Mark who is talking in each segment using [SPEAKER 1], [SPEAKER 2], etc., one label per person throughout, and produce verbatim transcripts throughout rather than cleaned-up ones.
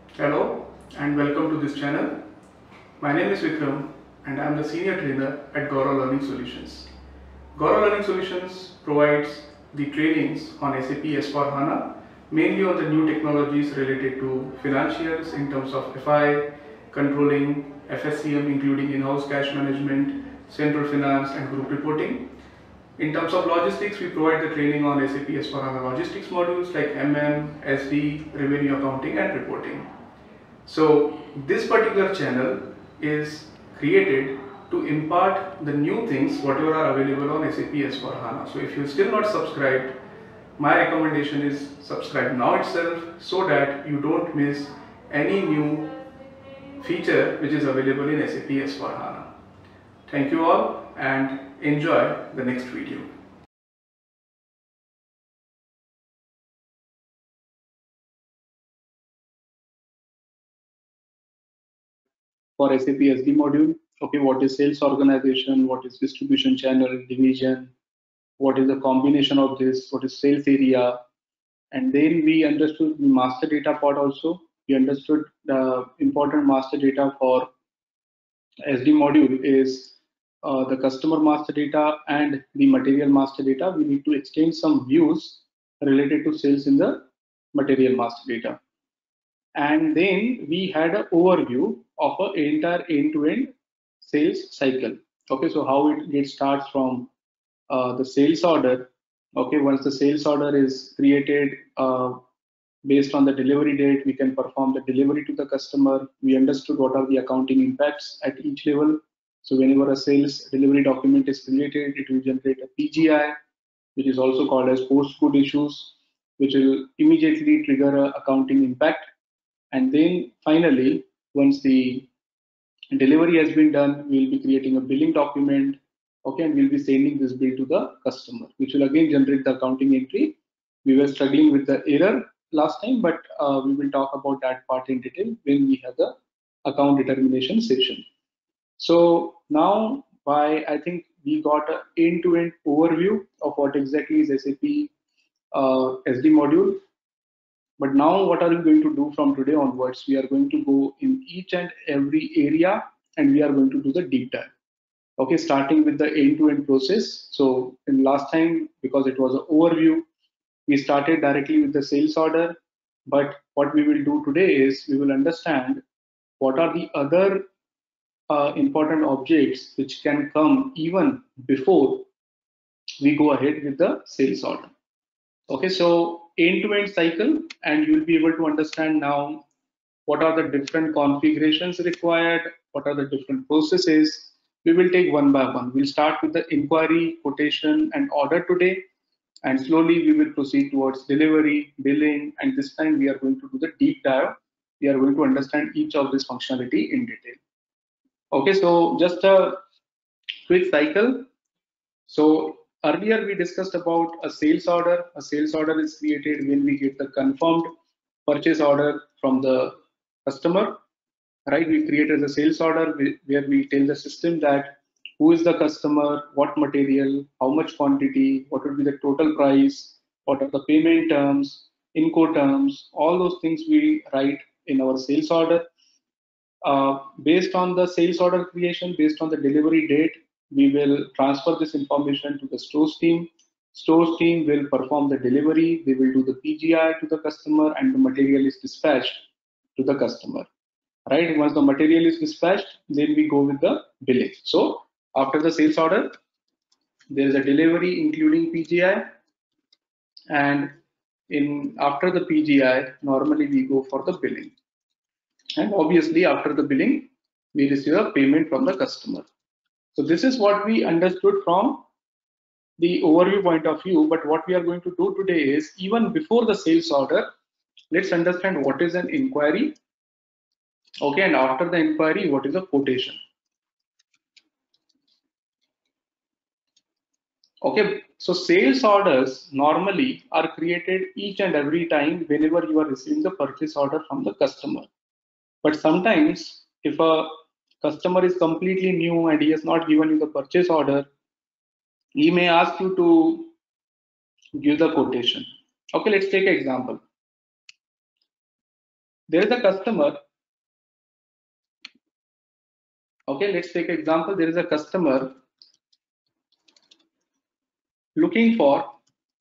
[SPEAKER 1] Hello and welcome to this channel. My name is Vikram and I am the senior trainer at Gaurav Learning Solutions. Gaurav Learning Solutions provides the trainings on S A P S four HANA, mainly on the new technologies related to financials in terms of F I, controlling, F S C M including in-house cash management, central finance and group reporting. In terms of logistics, we provide the training on S A P S four HANA logistics modules like M M, S D, revenue accounting and reporting. So this particular channel is created to impart the new things whatever are available on S A P S four HANA. So if you still not subscribed, my recommendation is subscribe now itself so that you don't miss any new feature which is available in S A P S four HANA. Thank you all and enjoy the next video.
[SPEAKER 2] For S A P S D module. Okay, what is sales organization, what is distribution channel, division, what is the combination of this, what is sales area, and then we understood the master data part also. We understood the important master data for S D module is uh, the customer master data and the material master data. We need to exchange some views related to sales in the material master data. And then we had an overview of an entire end-to-end sales cycle. Okay, so how it, it starts from uh, the sales order. Okay, once the sales order is created, uh, based on the delivery date, we can perform the delivery to the customer. We understood what are the accounting impacts at each level. So whenever a sales delivery document is created, it will generate a P G I, which is also called as post-good issues, which will immediately trigger a accounting impact. And then finally, once the delivery has been done, we'll be creating a billing document. Okay, and we'll be sending this bill to the customer, which will again generate the accounting entry. We were struggling with the error last time, but uh, we will talk about that part in detail when we have the account determination session. So now, by I think we got an end-to-end overview of what exactly is S A P uh, S D module. But now what are we going to do from today onwards? We are going to go in each and every area and we are going to do the deep dive. Okay, starting with the end-to-end process. So in last time, because it was an overview, we started directly with the sales order. But what we will do today is we will understand what are the other uh, important objects which can come even before we go ahead with the sales order. Okay, so end-to-end cycle, and you will be able to understand now what are the different configurations required, what are the different processes. We will take one by one. We'll start with the inquiry, quotation, and order today, and slowly we will proceed towards delivery, billing, and this time we are going to do the deep dive. We are going to understand each of this functionality in detail. Okay, so just a quick cycle. So earlier we discussed about a sales order. A sales order is created when we get the confirmed purchase order from the customer, right? We created a sales order where we tell the system that who is the customer, what material, how much quantity, what would be the total price, what are the payment terms, Incoterms, all those things we write in our sales order. Uh, based on the sales order creation, based on the delivery date, we will transfer this information to the stores team. Stores team will perform the delivery, they will do the P G I to the customer, and the material is dispatched to the customer. Right? Once the material is dispatched, then we go with the billing. So after the sales order, there is a delivery including P G I, and in after the P G I, normally we go for the billing. And obviously after the billing, we receive a payment from the customer. So this is what we understood from the overview point of view. But what we are going to do today is, even before the sales order, let's understand what is an inquiry. Okay, and after the inquiry, what is a quotation? Okay, so sales orders normally are created each and every time whenever you are receiving the purchase order from the customer. But sometimes if a customer is completely new and he has not given you the purchase order, he may ask you to give the quotation. Okay, let's take an example. there is a customer. Okay, let's take an example. There is a customer looking for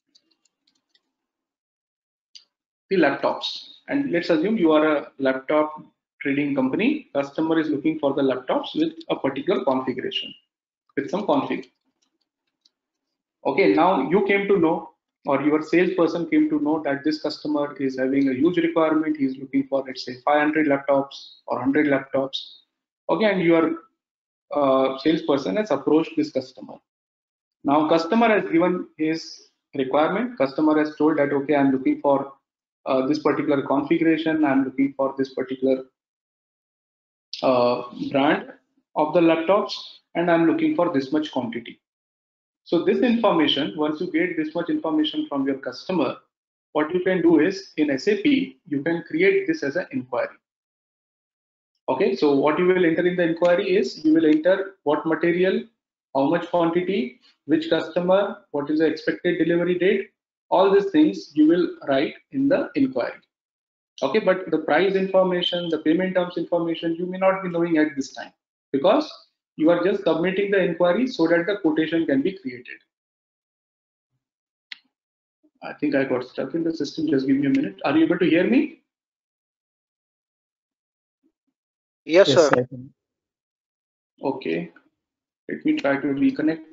[SPEAKER 2] the laptops, and let's assume you are a laptop trading company. Customer is looking for the laptops with a particular configuration, with some config. Okay, now you came to know, or your salesperson came to know that this customer is having a huge requirement. He is looking for, let's say, five hundred laptops or one hundred laptops. Okay, and your uh, salesperson has approached this customer. Now customer has given his requirement. Customer has told that, okay, I'm looking for uh, this particular configuration. I'm looking for this particular uh, brand of the laptops, and I'm looking for this much quantity. So this information, once you get this much information from your customer, what you can do is in S A P, you can create this as an inquiry. Okay, so what you will enter in the inquiry is you will enter what material, how much quantity, which customer, what is the expected delivery date. All these things you will write in the inquiry. Okay, but the price information, the payment terms information, you may not be knowing at this time, because you are just submitting the inquiry so that the quotation can be created. I think I got stuck in the system. Just give me a minute. Are you able to hear me?
[SPEAKER 3] Yes,
[SPEAKER 4] Yes,
[SPEAKER 3] sir.
[SPEAKER 4] sir.
[SPEAKER 2] Okay. Let me try to reconnect.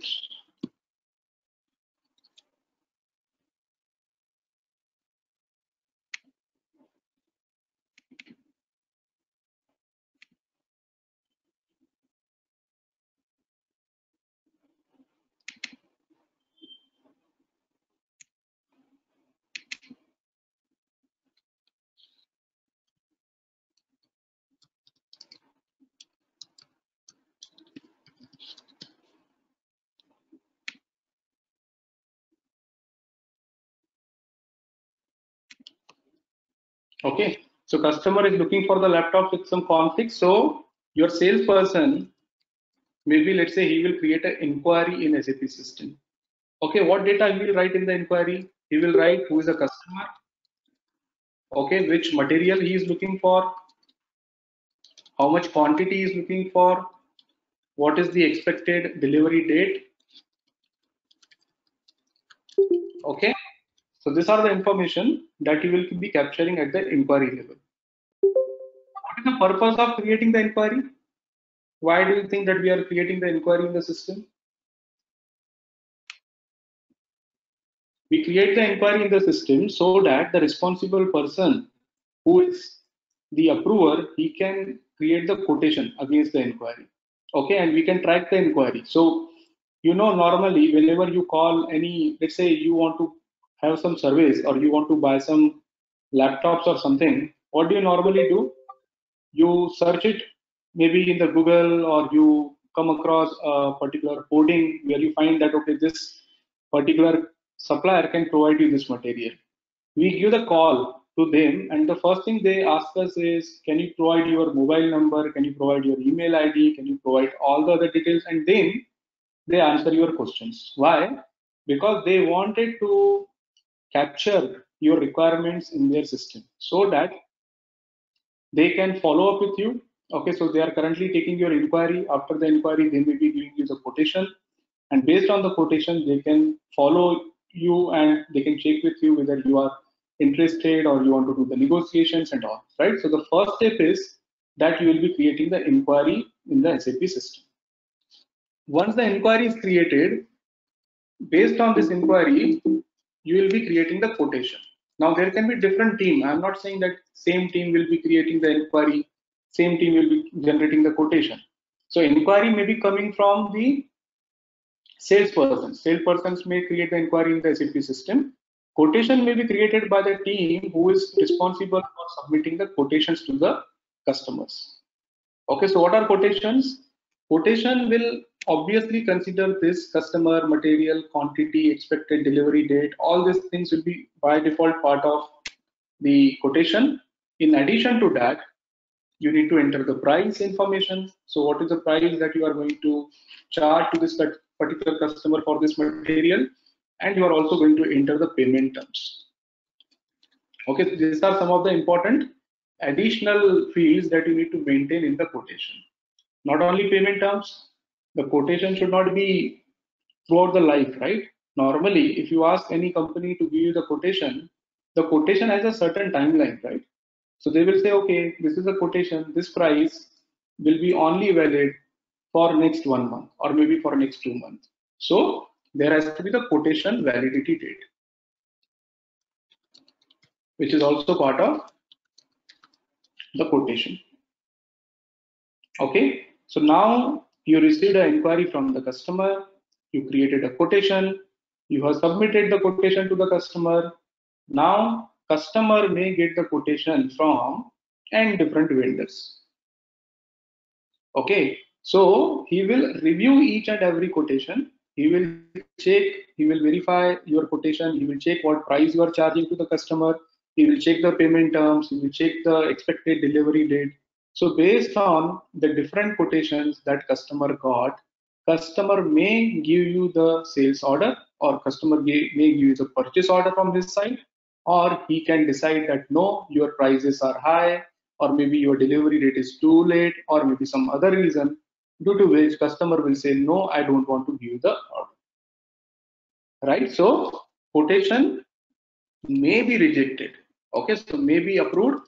[SPEAKER 2] Okay, so customer is looking for the laptop with some config. So your salesperson, maybe let's say he will create an inquiry in S A P system. Okay, what data he will write in the inquiry? He will write who is the customer, okay, which material he is looking for, how much quantity he is looking for, what is the expected delivery date. Okay, so these are the information that you will be capturing at the inquiry level. What is the purpose of creating the inquiry? Why do you think that we are creating the inquiry in the system? We create the inquiry in the system so that the responsible person who is the approver, he can create the quotation against the inquiry. Okay, and we can track the inquiry. So, you know, normally whenever you call any, let's say you want to have some service or you want to buy some laptops or something, what do you normally do? You search it maybe in the Google, or you come across a particular hoarding where you find that, okay, this particular supplier can provide you this material. We give the call to them, and the first thing they ask us is, can you provide your mobile number, can you provide your email I D, can you provide all the other details, and then they answer your questions. Why? Because they wanted to capture your requirements in their system so that they can follow up with you. Okay, so they are currently taking your inquiry. After the inquiry, they may be giving you the quotation, and based on the quotation, they can follow you and they can check with you whether you are interested or you want to do the negotiations and all, right? So the first step is that you will be creating the inquiry in the S A P system. Once the inquiry is created, based on this inquiry, you will be creating the quotation. Now there can be different team. I'm not saying that same team will be creating the inquiry, same team will be generating the quotation. So inquiry may be coming from the salesperson. Salespersons may create the inquiry in the S A P system. Quotation may be created by the team who is responsible for submitting the quotations to the customers. Okay, so what are quotations? Quotation will obviously consider this customer, material, quantity, expected delivery date. All these things will be by default part of the quotation. In addition to that, you need to enter the price information. So what is the price that you are going to charge to this particular customer for this material? And you are also going to enter the payment terms. Okay, so these are some of the important additional fields that you need to maintain in the quotation. Not only payment terms, the quotation should not be throughout the life, right? Normally, if you ask any company to give you the quotation, the quotation has a certain timeline, right? So they will say, okay, this is a quotation, this price will be only valid for next one month or maybe for next two months. So there has to be the quotation validity date, which is also part of the quotation. Okay, so now you received an inquiry from the customer, you created a quotation, you have submitted the quotation to the customer. Now customer may get the quotation from n different vendors. Okay, so he will review each and every quotation. He will check, he will verify your quotation, he will check what price you are charging to the customer, he will check the payment terms, he will check the expected delivery date. So based on the different quotations that customer got, customer may give you the sales order, or customer may, may give you the purchase order from his side, or he can decide that no, your prices are high, or maybe your delivery date is too late, or maybe some other reason due to which customer will say no, I don't want to give you the order. Right? So quotation may be rejected. Okay, so may be approved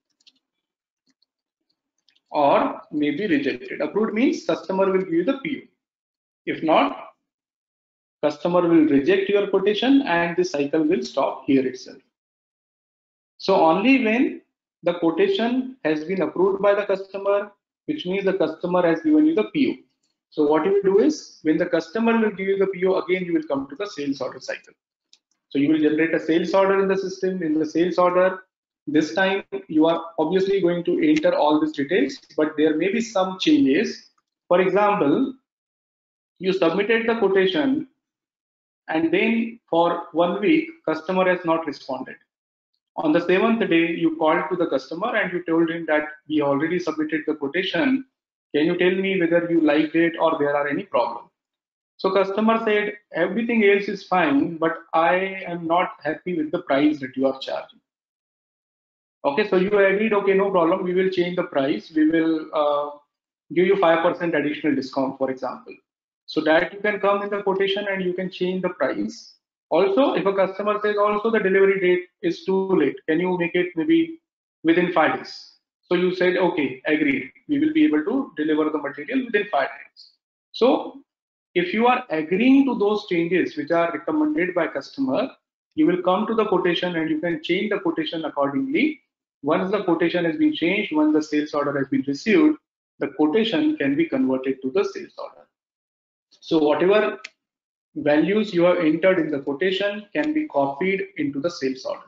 [SPEAKER 2] or may be rejected. Approved means customer will give you the P O. If not, customer will reject your quotation and the cycle will stop here itself. So only when the quotation has been approved by the customer, which means the customer has given you the P O. So what you will do is, when the customer will give you the P O, again you will come to the sales order cycle. So you will generate a sales order in the system. In the sales order, this time you are obviously going to enter all these details, but there may be some changes. For example, you submitted the quotation and then for one week, customer has not responded. On the seventh day, you called to the customer and you told him that we already submitted the quotation. Can you tell me whether you liked it or there are any problem? So customer said, everything else is fine, but I am not happy with the price that you are charging. Okay, so you agreed, okay, no problem, we will change the price. We will uh, give you five percent additional discount, for example. So that you can come in the quotation and you can change the price. Also, if a customer says also the delivery date is too late, can you make it maybe within five days? So you said, okay, agreed, we will be able to deliver the material within five days. So if you are agreeing to those changes which are recommended by customer, you will come to the quotation and you can change the quotation accordingly. Once the quotation has been changed, once the sales order has been received, the quotation can be converted to the sales order. So whatever values you have entered in the quotation can be copied into the sales order.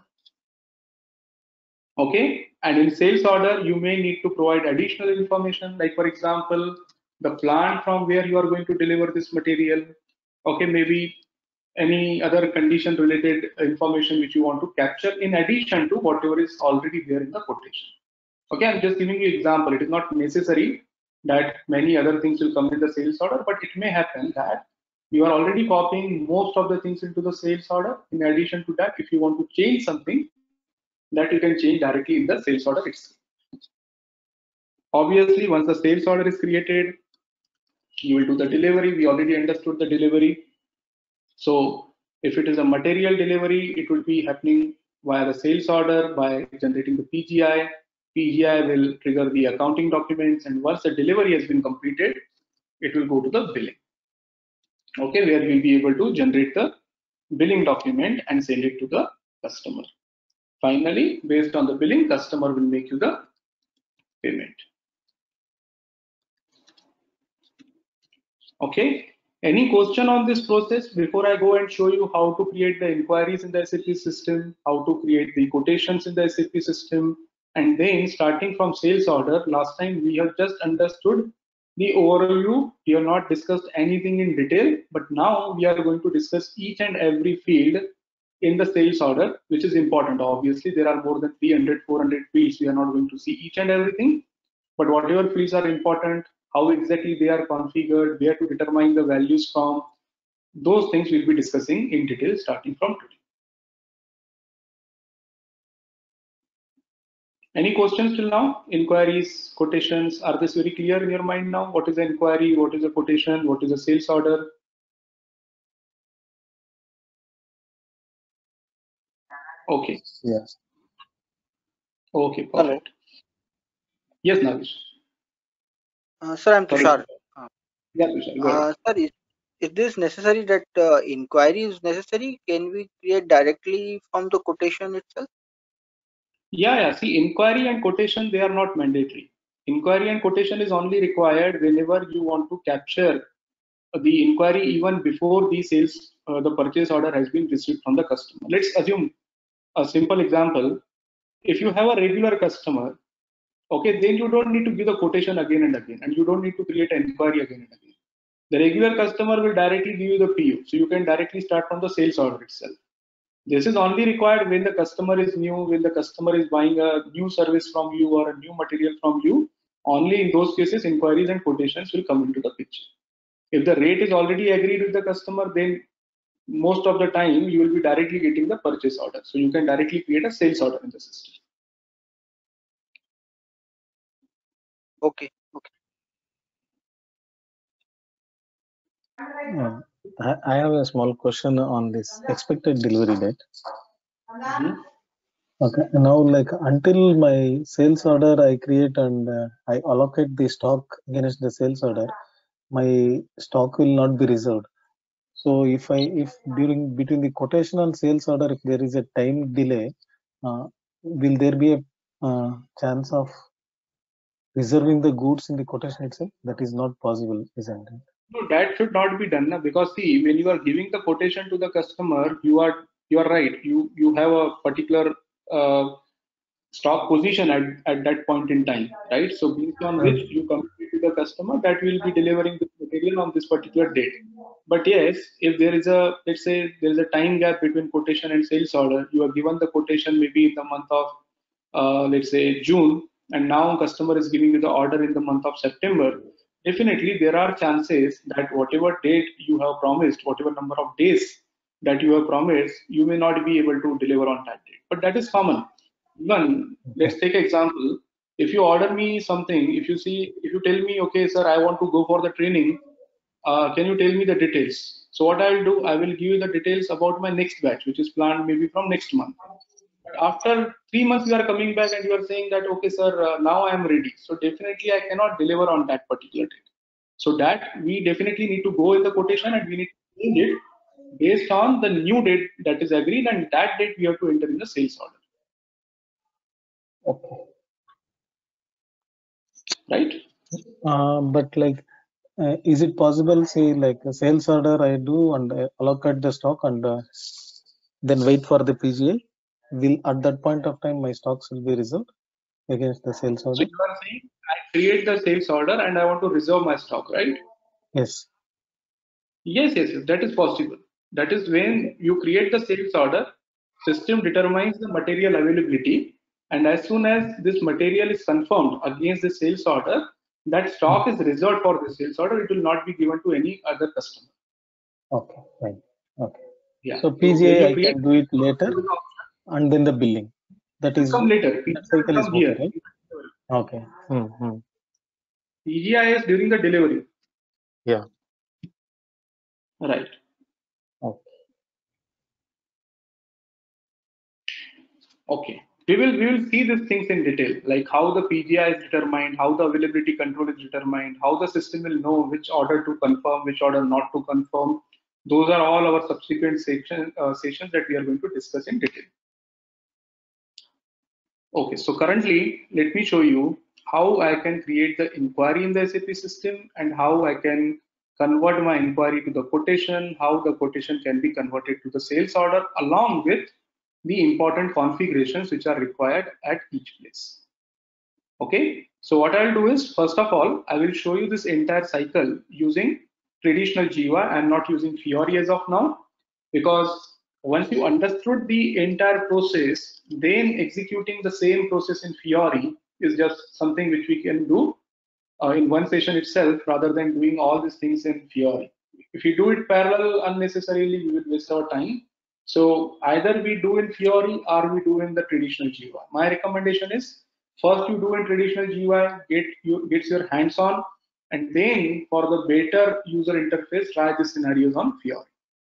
[SPEAKER 2] Okay, and in sales order, you may need to provide additional information, like for example, the plant from where you are going to deliver this material. Okay, maybe any other condition related information which you want to capture in addition to whatever is already there in the quotation. Okay, I'm just giving you an example. It is not necessary that many other things will come in the sales order, but it may happen that you are already copying most of the things into the sales order. In addition to that, if you want to change something, that you can change directly in the sales order itself. Obviously, once the sales order is created, you will do the delivery. We already understood the delivery. So if it is a material delivery, it will be happening via the sales order by generating the P G I. P G I will trigger the accounting documents, and once the delivery has been completed, it will go to the billing. Okay, where we'll be able to generate the billing document and send it to the customer. Finally, based on the billing, customer will make you the payment. Okay, any question on this process before I go and show you how to create the inquiries in the S A P system, how to create the quotations in the S A P system, and then starting from sales order, last time we have just understood the overview. We have not discussed anything in detail, but now we are going to discuss each and every field in the sales order, which is important. Obviously, there are more than three hundred, four hundred fields. We are not going to see each and everything, but whatever fields are important, how exactly they are configured, where to determine the values from, those things we'll be discussing in detail starting from today. Any questions till now? Inquiries, quotations, are this very clear in your mind now? What is an inquiry? What is a quotation? What is a sales order? Okay.
[SPEAKER 3] Yes.
[SPEAKER 2] Okay,
[SPEAKER 4] Hello.
[SPEAKER 2] perfect. Yes, Navish.
[SPEAKER 4] Uh, sir, I'm
[SPEAKER 2] Sorry.
[SPEAKER 4] Tushar. Uh,
[SPEAKER 2] Yeah, Tushar, go ahead.
[SPEAKER 4] uh, sir, is, is this necessary that uh, inquiry is necessary? Can we create directly from the quotation itself?
[SPEAKER 2] Yeah, yeah. See, inquiry and quotation, they are not mandatory. Inquiry and quotation is only required whenever you want to capture the inquiry even before the sales, uh, the purchase order has been received from the customer. Let's assume a simple example. If you have a regular customer, okay, then you don't need to give the quotation again and again, and you don't need to create an inquiry again and again. The regular customer will directly give you the P O, so you can directly start from the sales order itself. This is only required when the customer is new, when the customer is buying a new service from you or a new material from you. Only in those cases, inquiries and quotations will come into the picture. If the rate is already agreed with the customer, then most of the time you will be directly getting the purchase order. So you can directly create a sales order in the system.
[SPEAKER 4] Okay. Okay.
[SPEAKER 3] Uh, I, I have a small question on this expected delivery date.
[SPEAKER 2] Mm-hmm.
[SPEAKER 3] Okay, now like until my sales order I create and uh, I allocate the stock against the sales order, my stock will not be reserved. So if I if during between the quotation and sales order, if there is a time delay, uh, will there be a uh, chance of reserving the goods in the quotation itself? That is not possible, isn't it?
[SPEAKER 2] No, that should not be done, na? Because see, when you are giving the quotation to the customer, you are you are right. You you have a particular uh, stock position at, at that point in time, right? So based on which you communicate to the customer that we will be delivering this material on this particular date. But yes, if there is a, let's say there is a time gap between quotation and sales order, you are given the quotation maybe in the month of, uh, let's say June, and now customer is giving you the order in the month of September. Definitely there are chances that whatever date you have promised, whatever number of days that you have promised, you may not be able to deliver on that date. But that is common. Even let's take an example. If you order me something, if you see, if you tell me, okay, sir, I want to go for the training, uh, can you tell me the details? So what I'll do, I will give you the details about my next batch, which is planned maybe from next month. But after three months, you are coming back and you are saying that, okay, sir, uh, now I am ready. So definitely I cannot deliver on that particular date. So that we definitely need to go in the quotation and we need to change it based on the new date that is agreed, and that date we have to enter in the sales order.
[SPEAKER 3] Okay.
[SPEAKER 2] Right?
[SPEAKER 3] Uh, but like, uh, is it possible, say, like a sales order I do and I allocate the stock and uh, then wait for the P G A? Will at that point of time my stocks will be reserved against the sales
[SPEAKER 2] So
[SPEAKER 3] order?
[SPEAKER 2] you are saying I create the sales order and I want to reserve my stock, right?
[SPEAKER 3] Yes.
[SPEAKER 2] Yes, yes, yes, that is possible. That is when you create the sales order, system determines the material availability, and as soon as this material is confirmed against the sales order, that stock is reserved for the sales order. It will not be given to any other customer.
[SPEAKER 3] Okay, fine. Okay.
[SPEAKER 2] Yeah.
[SPEAKER 3] So
[SPEAKER 2] So
[SPEAKER 3] P G
[SPEAKER 2] when
[SPEAKER 3] A
[SPEAKER 2] you
[SPEAKER 3] I
[SPEAKER 2] create
[SPEAKER 3] can do it later and then the billing. That is
[SPEAKER 2] come later. P G I
[SPEAKER 3] that cycle
[SPEAKER 2] will
[SPEAKER 3] is
[SPEAKER 2] come
[SPEAKER 3] okay,
[SPEAKER 2] here.
[SPEAKER 3] right? Okay. Mm-hmm.
[SPEAKER 2] P G I is during the delivery.
[SPEAKER 3] Yeah.
[SPEAKER 2] Right.
[SPEAKER 3] Okay.
[SPEAKER 2] Okay. We will we will see these things in detail, like how the P G I is determined, how the availability control is determined, how the system will know which order to confirm, which order not to confirm. Those are all our subsequent section, uh, sessions that we are going to discuss in detail. Okay, so currently, let me show you how I can create the inquiry in the S A P system and how I can convert my inquiry to the quotation, how the quotation can be converted to the sales order, along with the important configurations which are required at each place. Okay, so what I'll do is, first of all, I will show you this entire cycle using traditional G U I. I'm not using Fiori as of now, because once you understood the entire process, then executing the same process in Fiori is just something which we can do uh, in one session itself, rather than doing all these things in Fiori. If you do it parallel unnecessarily, we will waste our time. So either we do in Fiori or we do in the traditional G U I. My recommendation is First you do in traditional G U I, get you gets your hands on, and then for the better user interface, try the scenarios on Fiori.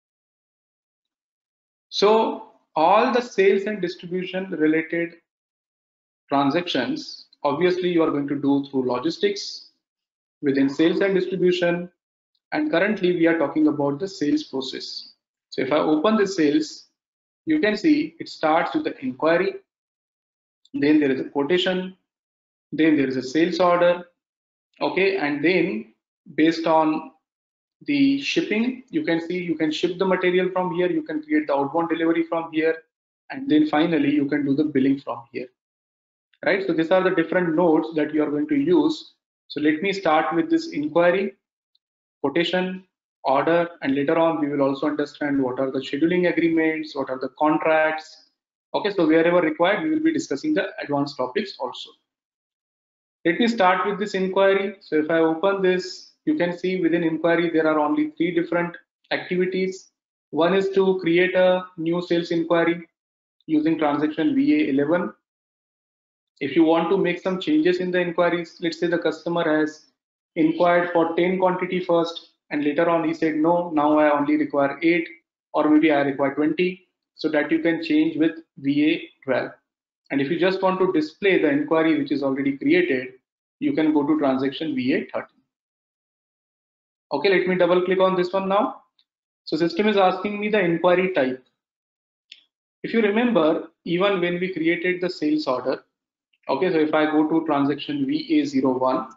[SPEAKER 2] So all the sales and distribution related transactions, obviously you are going to do through logistics within sales and distribution. And currently we are talking about the sales process. So if I open the sales, you can see it starts with the inquiry, then there is a quotation, then there is a sales order, okay, and then based on the shipping, you can see you can ship the material from here, you can create the outbound delivery from here, and then finally you can do the billing from here, right? So these are the different nodes that you are going to use. So let me start with this inquiry, quotation, order, and later on we will also understand what are the scheduling agreements, what are the contracts. Okay, so wherever required we will be discussing the advanced topics also. Let me start with this inquiry. So if I open this, you can see within inquiry there are only three different activities. One is to create a new sales inquiry using transaction V A eleven. If you want to make some changes in the inquiries, let's say the customer has inquired for ten quantity first, and later on he said, no, now I only require eight, or maybe I require twenty, so that you can change with V A twelve. And if you just want to display the inquiry which is already created, you can go to transaction V A thirteen. Okay, let me double click on this one now. So system is asking me the inquiry type. If you remember, even when we created the sales order, okay, so if I go to transaction V A zero one,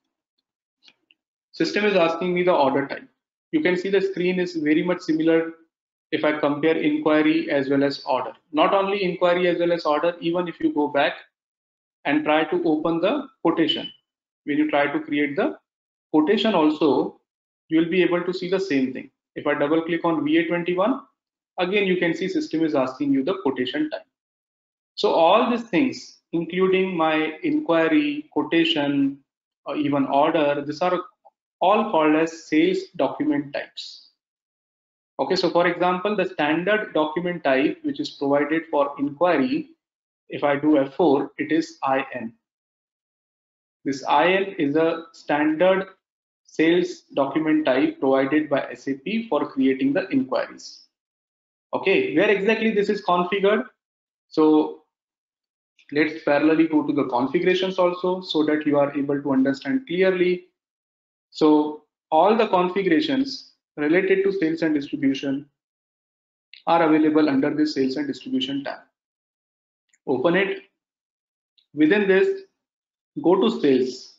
[SPEAKER 2] system is asking me the order type. You can see the screen is very much similar if I compare inquiry as well as order. Not only inquiry as well as order, even if you go back and try to open the quotation, when you try to create the quotation also, you will be able to see the same thing. If I double click on V A twenty-one, again you can see system is asking you the quotation type. So all these things, including my inquiry, quotation, or even order, these are all called as sales document types. Okay, so for example, the standard document type which is provided for inquiry, if I do F four, it is I N. This I N is a standard sales document type provided by S A P for creating the inquiries. Okay, where exactly this is configured? So let's parallelly go to the configurations also, so that you are able to understand clearly. So all the configurations related to sales and distribution are available under this sales and distribution tab. Open it. Within this, go to sales.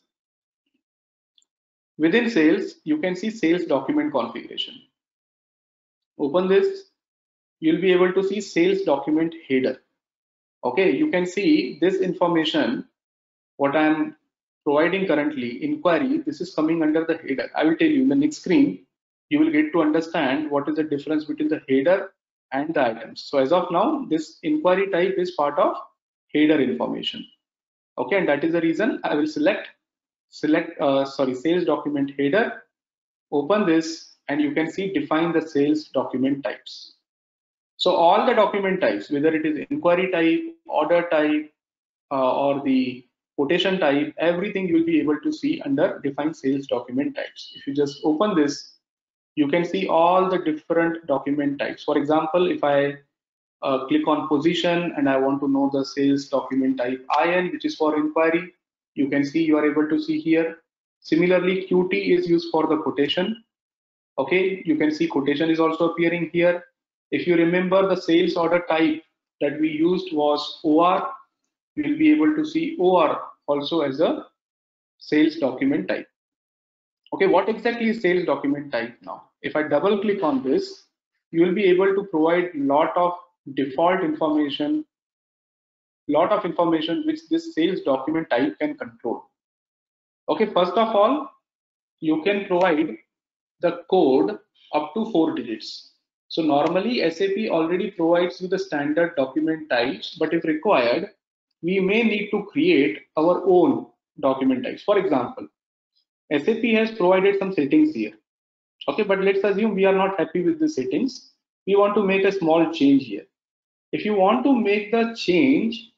[SPEAKER 2] Within sales, you can see sales document configuration. Open this. You'll be able to see sales document header. Okay, you can see this information, what I'm providing currently, inquiry, this is coming under the header. I will tell you in the next screen, you will get to understand what is the difference between the header and the items. So as of now, this inquiry type is part of header information. Okay, and that is the reason I will select select uh, sorry sales document header. Open this, and you can see define the sales document types. So all the document types, whether it is inquiry type, order type, uh, or the quotation type, everything you will be able to see under define sales document types. If you just open this, you can see all the different document types. For example, if I uh, click on position and I want to know the sales document type I N, which is for inquiry, you can see you are able to see here. Similarly, Q T is used for the quotation. Okay, you can see quotation is also appearing here. If you remember, the sales order type that we used was O R. You will be able to see O R also as a sales document type. Okay, what exactly is sales document type now? If I double click on this, you will be able to provide lot of default information, lot of information which this sales document type can control. Okay, first of all, you can provide the code up to four digits. So normally S A P already provides you the standard document types, but if required, we may need to create our own document types. For example, S A P has provided some settings here. Okay, but let's assume we are not happy with the settings. We want to make a small change here. If you want to make the change,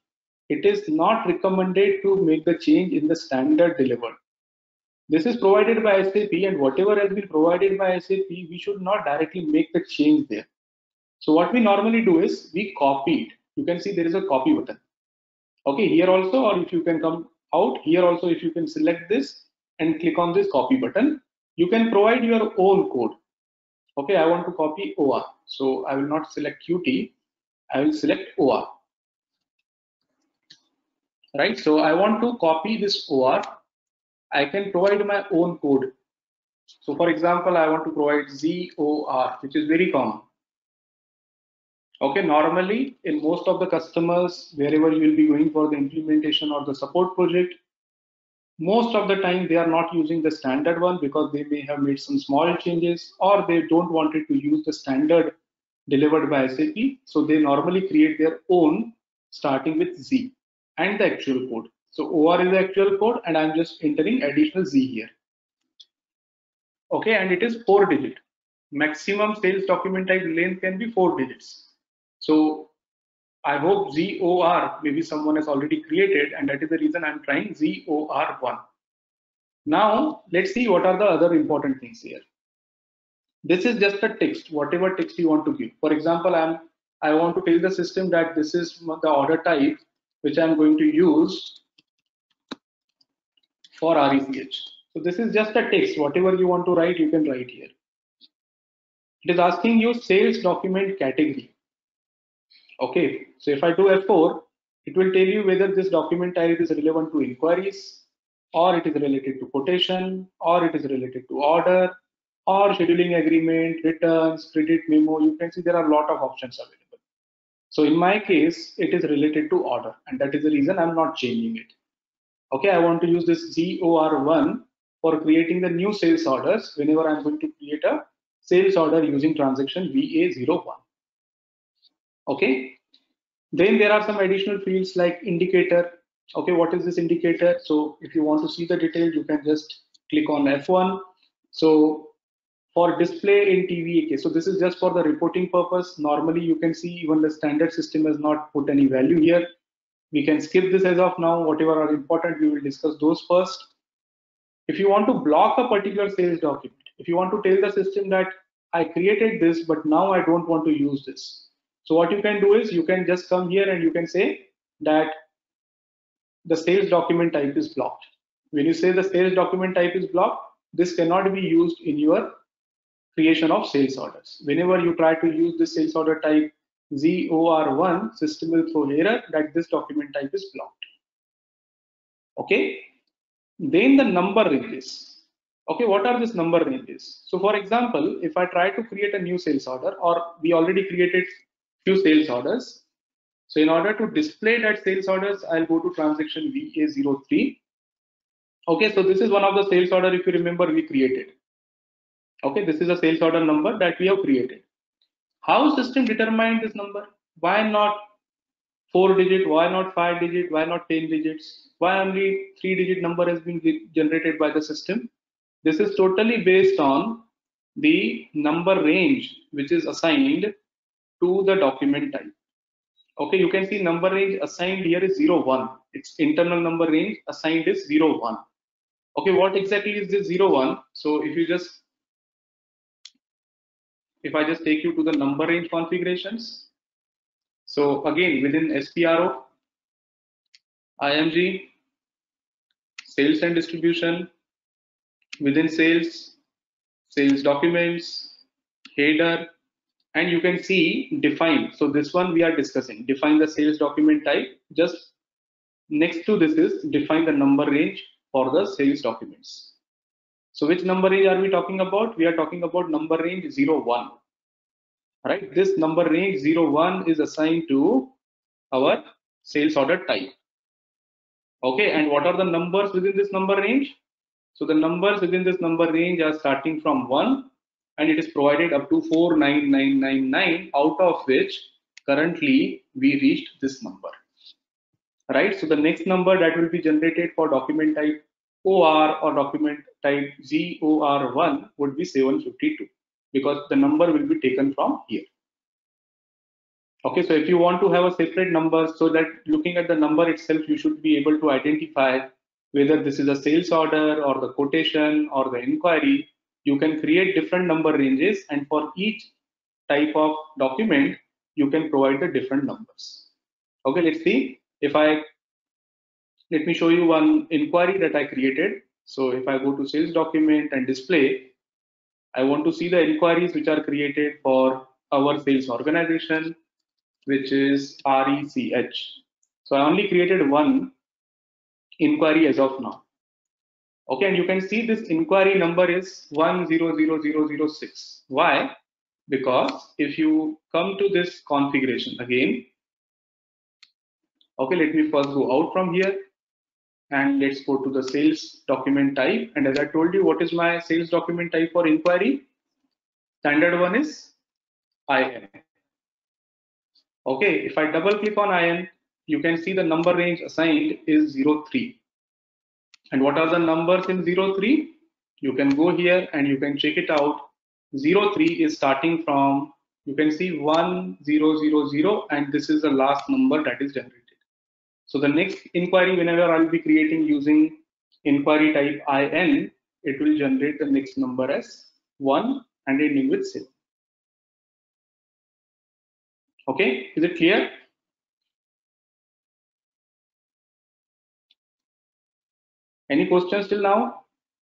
[SPEAKER 2] it is not recommended to make the change in the standard delivered. This is provided by S A P, and whatever has been provided by S A P, we should not directly make the change there. So what we normally do is we copy it. You can see there is a copy button. Okay, here also, or if you can come out here also, if you can select this and click on this copy button, you can provide your own code. Okay, I want to copy O R. So I will not select Q T, I will select O R. Right, so I want to copy this O R. I can provide my own code. So for example, I want to provide Z O R, which is very common. Okay, normally in most of the customers, wherever you will be going for the implementation or the support project, most of the time they are not using the standard one because they may have made some small changes, or they don't want it to use the standard delivered by S A P. So they normally create their own starting with Z and the actual code. So O R is the actual code, and I'm just entering additional Z here. Okay, and it is four digit. Maximum sales document type length can be four digits. So I hope Z O R maybe someone has already created, and that is the reason I'm trying Z O R one. Now let's see what are the other important things here. This is just a text, whatever text you want to give. For example, I'm I want to tell the system that this is the order type which I'm going to use for R E C H. So this is just a text, whatever you want to write, you can write here. It is asking you sales document category. Okay, so if I do F four, it will tell you whether this document type is relevant to inquiries, or it is related to quotation, or it is related to order, or scheduling agreement, returns, credit memo. You can see there are a lot of options available. So in my case, it is related to order, and that is the reason I'm not changing it. Okay, I want to use this Z O R one for creating the new sales orders whenever I'm going to create a sales order using transaction V A zero one. Okay, then there are some additional fields like indicator. Okay, what is this indicator? So if you want to see the details, you can just click on F one. So for display in T V A K, so this is just for the reporting purpose. Normally you can see even the standard system has not put any value here. We can skip this as of now. Whatever are important, we will discuss those first. If you want to block a particular sales document, if you want to tell the system that I created this, but now I don't want to use this. So what you can do is you can just come here and you can say that the sales document type is blocked. When you say the sales document type is blocked, this cannot be used in your creation of sales orders. Whenever you try to use the sales order type Z O R one, system will throw error that this document type is blocked. Okay, then the number ranges. Okay, what are these number ranges? So for example, if I try to create a new sales order, or we already created few sales orders. So in order to display that sales orders, I'll go to transaction V A zero three. Okay, so this is one of the sales order, if you remember, we created. Okay, this is a sales order number that we have created. How system determined this number? Why not four digit? Why not five digit? Why not ten digits? Why only three digit number has been generated by the system? This is totally based on the number range which is assigned to the document type. Okay, you can see number range assigned here is zero one. Its internal number range assigned is zero one. Okay, what exactly is this zero one? So if you just, if I just take you to the number range configurations. So again, within S P R O, I M G, sales and distribution, within sales, sales documents, header, and you can see define. So this one we are discussing, define the sales document type. Just next to this is define the number range for the sales documents. So which number range are we talking about? We are talking about number range zero one. Right, this number range zero one is assigned to our sales order type. Okay, and what are the numbers within this number range? So the numbers within this number range are starting from one, and it is provided up to four nine nine nine nine, out of which currently we reached this number. Right, so the next number that will be generated for document type O R or document type Z O R one would be seven fifty-two, because the number will be taken from here. Okay, so if you want to have a separate number, so that looking at the number itself, you should be able to identify whether this is a sales order or the quotation or the inquiry. You can create different number ranges, and for each type of document, you can provide the different numbers. Okay, let's see. If I, let me show you one inquiry that I created. So if I go to sales document and display, I want to see the inquiries which are created for our sales organization, which is R E C H. So I only created one inquiry as of now. Okay, and you can see this inquiry number is one zero zero zero zero six. Why? Because if you come to this configuration again, okay, let me first go out from here and let's go to the sales document type. And as I told you, what is my sales document type for inquiry? Standard one is I N. Okay, if I double click on I N, you can see the number range assigned is zero three. And what are the numbers in zero three? You can go here and you can check it out. zero three is starting from, you can see one zero zero zero, and this is the last number that is generated. So the next inquiry, whenever I'll be creating using inquiry type I N, it will generate the next number as one and ending with seven. Okay, is it clear? Any questions till now?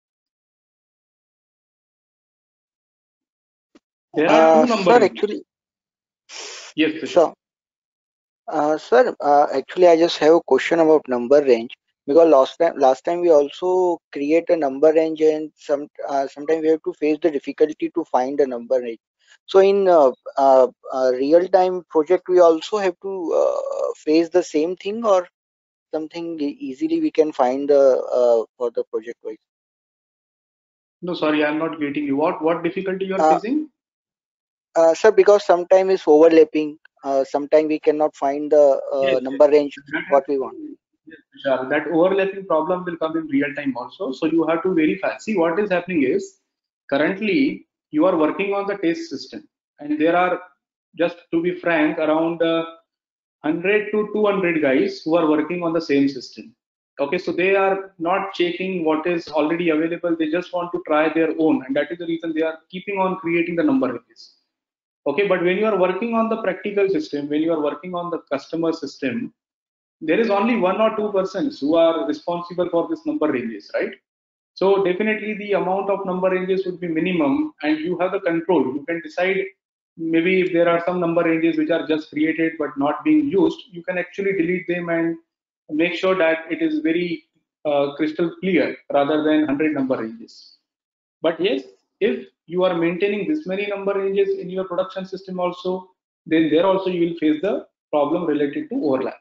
[SPEAKER 2] There are
[SPEAKER 4] Uh,
[SPEAKER 2] two numbers.
[SPEAKER 4] sir, actually,
[SPEAKER 2] Yes, sir.
[SPEAKER 4] sure. Uh, sir, uh, actually, I just have a question about number range, because last time, last time we also create a number range, and some uh, sometimes we have to face the difficulty to find a number range. So in uh, uh, uh, real-time project, we also have to uh, face the same thing, or something e- easily we can find the uh, for the project wise.
[SPEAKER 2] No, sorry, I'm not getting you. What what difficulty you are
[SPEAKER 4] Uh,
[SPEAKER 2] facing?
[SPEAKER 4] uh, sir, because sometimes it's overlapping. Uh, sometimes we cannot find the uh,
[SPEAKER 2] Yes,
[SPEAKER 4] number range
[SPEAKER 2] that has
[SPEAKER 4] what we want.
[SPEAKER 2] to, yes, Tushar, that overlapping problem will come in real time also. So you have to verify. See, what is happening is currently you are working on the test system, and there are, just to be frank, around uh, one hundred to two hundred guys who are working on the same system. Okay, so they are not checking what is already available. They just want to try their own, and that is the reason they are keeping on creating the number ranges. Okay, but when you are working on the practical system, when you are working on the customer system, there is only one or two persons who are responsible for this number ranges, right? So definitely the amount of number ranges would be minimum, and you have the control. You can decide, maybe if there are some number ranges which are just created but not being used, you can actually delete them and make sure that it is very uh, crystal clear rather than one hundred number ranges. But yes, if you are maintaining this many number ranges in your production system also, then there also you will face the problem related to overlapping.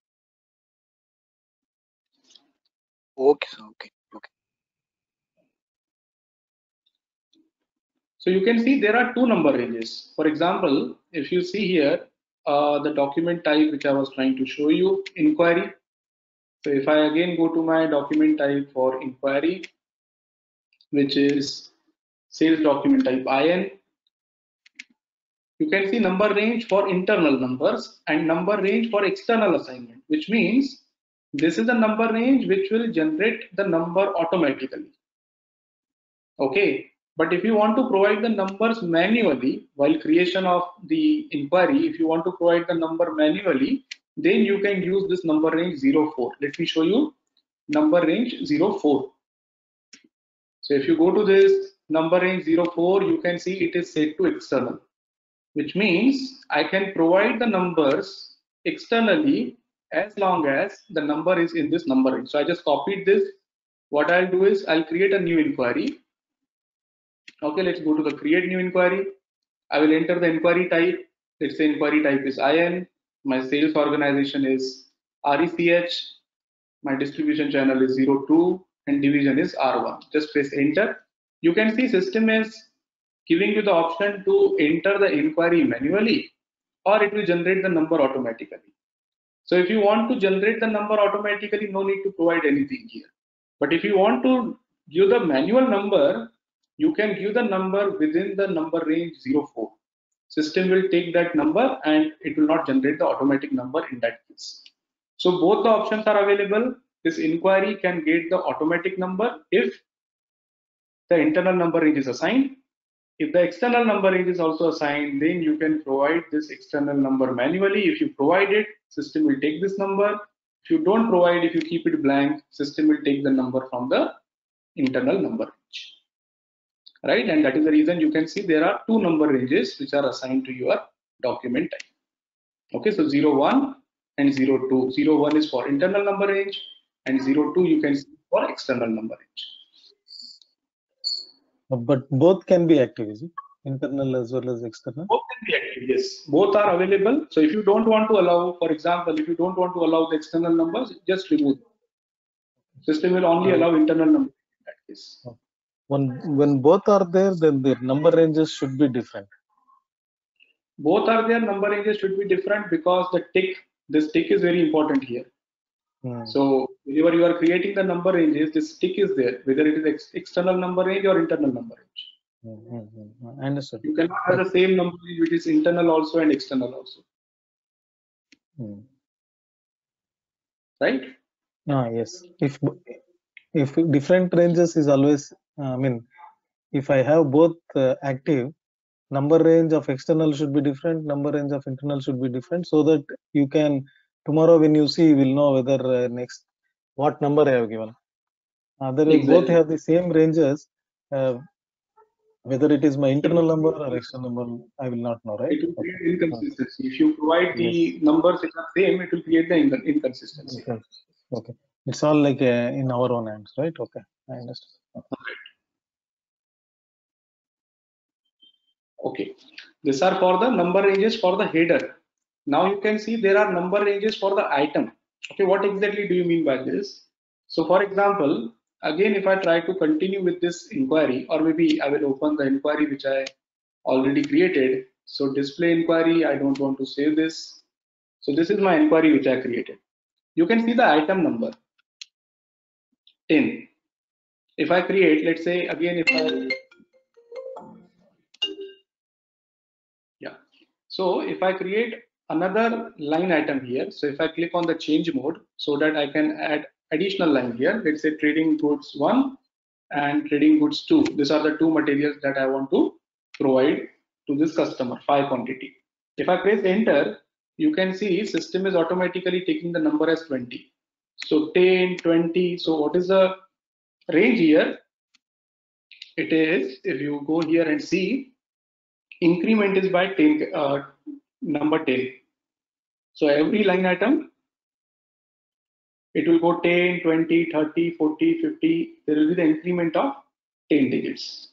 [SPEAKER 4] Okay, sir. Okay. Okay.
[SPEAKER 2] So you can see there are two number ranges. For example, if you see here, uh, the document type which I was trying to show you, inquiry. So if I again go to my document type for inquiry, which is sales document type I N, you can see number range for internal numbers and number range for external assignment, which means this is the number range which will generate the number automatically. Okay, but if you want to provide the numbers manually while creation of the inquiry, if you want to provide the number manually, then you can use this number range zero four. Let me show you number range zero four. So if you go to this number range zero four, you can see it is set to external, which means I can provide the numbers externally as long as the number is in this number range. So I just copied this. What I'll do is I'll create a new inquiry. Okay, let's go to the create new inquiry. I will enter the inquiry type. Let's say inquiry type is I N. My sales organization is R E C H. My distribution channel is zero two and division is R one. Just press enter. You can see system is giving you the option to enter the inquiry manually, or it will generate the number automatically. So if you want to generate the number automatically, no need to provide anything here. But if you want to give the manual number, you can give the number within the number range zero four. system will take that number and it will not generate the automatic number in that case. So both the options are available. This inquiry can get the automatic number if the internal number range is assigned. If the external number range is also assigned, then you can provide this external number manually. If you provide it, system will take this number. If you don't provide, if you keep it blank, system will take the number from the internal number range. Right, and that is the reason you can see there are two number ranges which are assigned to your document type. Okay, so zero one and zero two. zero one is for internal number range and zero two you can see for external number range.
[SPEAKER 3] But both can be active, is it? Internal as well as external?
[SPEAKER 2] Both can be active, yes. Both are available. So if you don't want to allow, for example, if you don't want to allow the external numbers, just remove them. System will only allow internal numbers in that case.
[SPEAKER 3] When, when both are there, then the number ranges should be different.
[SPEAKER 2] Both are there, number ranges should be different because the tick, this tick is very important here. Hmm. So whenever you are creating the number ranges, this tick is there, whether it is ex external number range or internal number range.
[SPEAKER 3] Mm-hmm. I understood.
[SPEAKER 2] You cannot have the same number range which is internal also and external also.
[SPEAKER 3] Mm.
[SPEAKER 2] Right?
[SPEAKER 3] Ah, yes. If if different ranges is always, uh, I mean, if I have both uh, active, number range of external should be different, number range of internal should be different, so that you can tomorrow when you see, you will know whether uh, next what number I have given. Otherwise, exactly. Both have the same ranges. Uh, whether it is my internal number or external number, I will not know, right?
[SPEAKER 2] It will create okay. inconsistency. If you provide the yes. numbers which are same, it will create the inconsistency.
[SPEAKER 3] Okay. Okay. It's all like uh, in our own hands, right? Okay. I understand.
[SPEAKER 2] Okay. These are for the number ranges for the header. Now you can see there are number ranges for the item. Okay. What exactly do you mean by this? So for example, again, if I try to continue with this inquiry, or maybe I will open the inquiry which I already created. So display inquiry, I don't want to save this. So this is my inquiry which I created. You can see the item number ten. If I create, let's say again, if I, yeah. So if I create another line item here, so if I click on the change mode so that I can add additional line here, let's say trading goods one and trading goods two. These are the two materials that I want to provide to this customer, five quantity. If I press enter, you can see system is automatically taking the number as twenty. So ten, twenty. So what is the range here? It is, if you go here and see, increment is by ten, uh, number ten. So every line item, it will go ten, twenty, thirty, forty, fifty. There will be the increment of ten digits.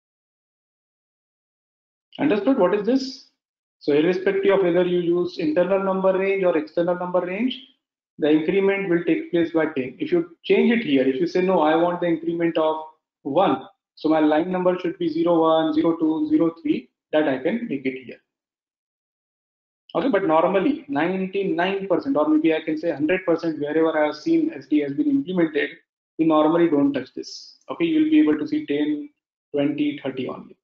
[SPEAKER 2] Understood? What is this? So irrespective of whether you use internal number range or external number range, the increment will take place by ten. If you change it here, if you say no, I want the increment of one, so my line number should be zero one, zero two, zero three, that I can make it here. Okay, but normally ninety-nine percent, or maybe I can say one hundred percent, wherever I have seen S D has been implemented, we normally don't touch this. Okay, you'll be able to see ten, twenty, thirty only.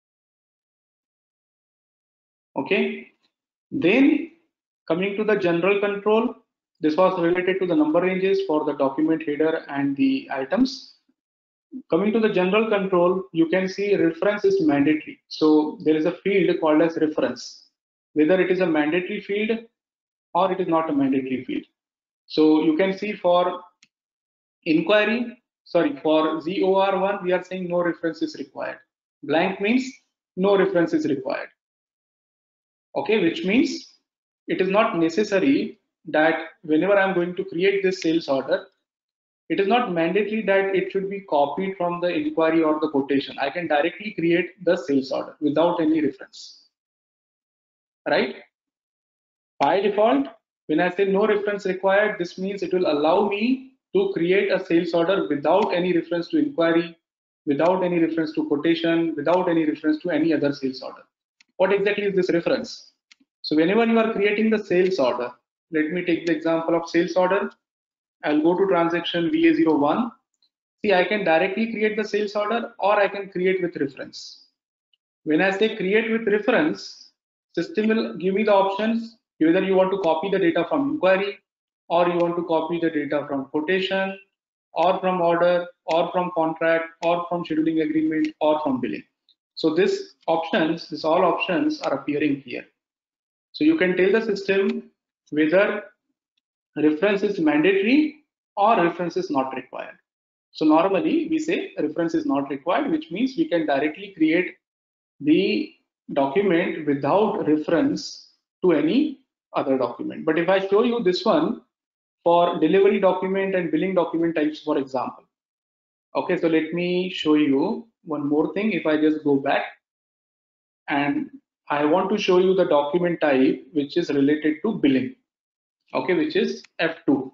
[SPEAKER 2] Okay, then coming to the general control, this was related to the number ranges for the document header and the items. Coming to the general control, you can see reference is mandatory. So there is a field called as reference, whether it is a mandatory field or it is not a mandatory field. So you can see for inquiry, sorry, for Z O R one, we are saying no reference is required. Blank means no reference is required. Okay, which means it is not necessary that whenever I'm going to create this sales order, it is not mandatory that it should be copied from the inquiry or the quotation. I can directly create the sales order without any reference. Right? By default, when I say no reference required, this means it will allow me to create a sales order without any reference to inquiry, without any reference to quotation, without any reference to any other sales order. What exactly is this reference? So whenever you are creating the sales order, let me take the example of sales order. I'll go to transaction V A zero one. See, I can directly create the sales order or I can create with reference. When I say create with reference, system will give me the options, whether you want to copy the data from inquiry, or you want to copy the data from quotation, or from order, or from contract, or from scheduling agreement, or from billing. So this options, this all options are appearing here. So you can tell the system whether reference is mandatory or reference is not required. So normally we say reference is not required, which means we can directly create the document without reference to any other document. But if I show you this one for delivery document and billing document types, for example. Okay, so let me show you one more thing. If I just go back and I want to show you the document type which is related to billing, okay, which is F two.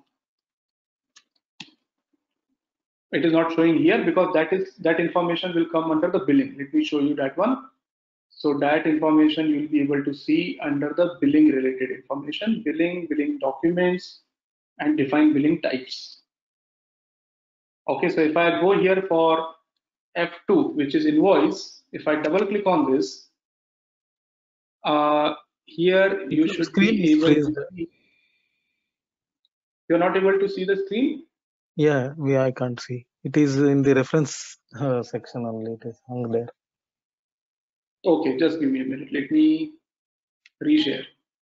[SPEAKER 2] It is not showing here because that is that information will come under the billing. Let me show you that one. So that information you will be able to see under the billing related information, billing, billing documents, and define billing types. Okay, so if I go here for F two, which is invoice, if I double click on this, uh, here you should be able to see. You're not able to see the screen?
[SPEAKER 3] Yeah, we I can't see. It is in the reference uh, section only. It is hung there.
[SPEAKER 2] Okay, just give me a minute. Let me reshare.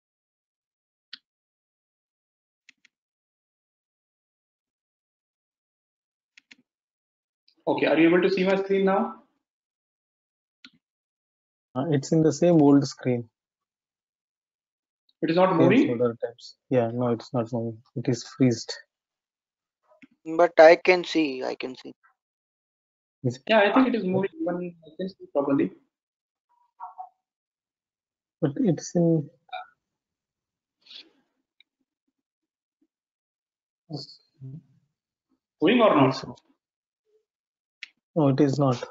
[SPEAKER 2] Okay, are you able to see my screen now?
[SPEAKER 3] Uh, it's in the same old screen.
[SPEAKER 2] It is not
[SPEAKER 3] Sales
[SPEAKER 2] moving?
[SPEAKER 3] order types. Yeah, no, it's not moving. It is freezed.
[SPEAKER 4] But I can see, I can see.
[SPEAKER 3] Is it?
[SPEAKER 2] Yeah, I think it is moving even I can see properly.
[SPEAKER 3] But it's in.
[SPEAKER 2] Moving or not?
[SPEAKER 3] No, it is not.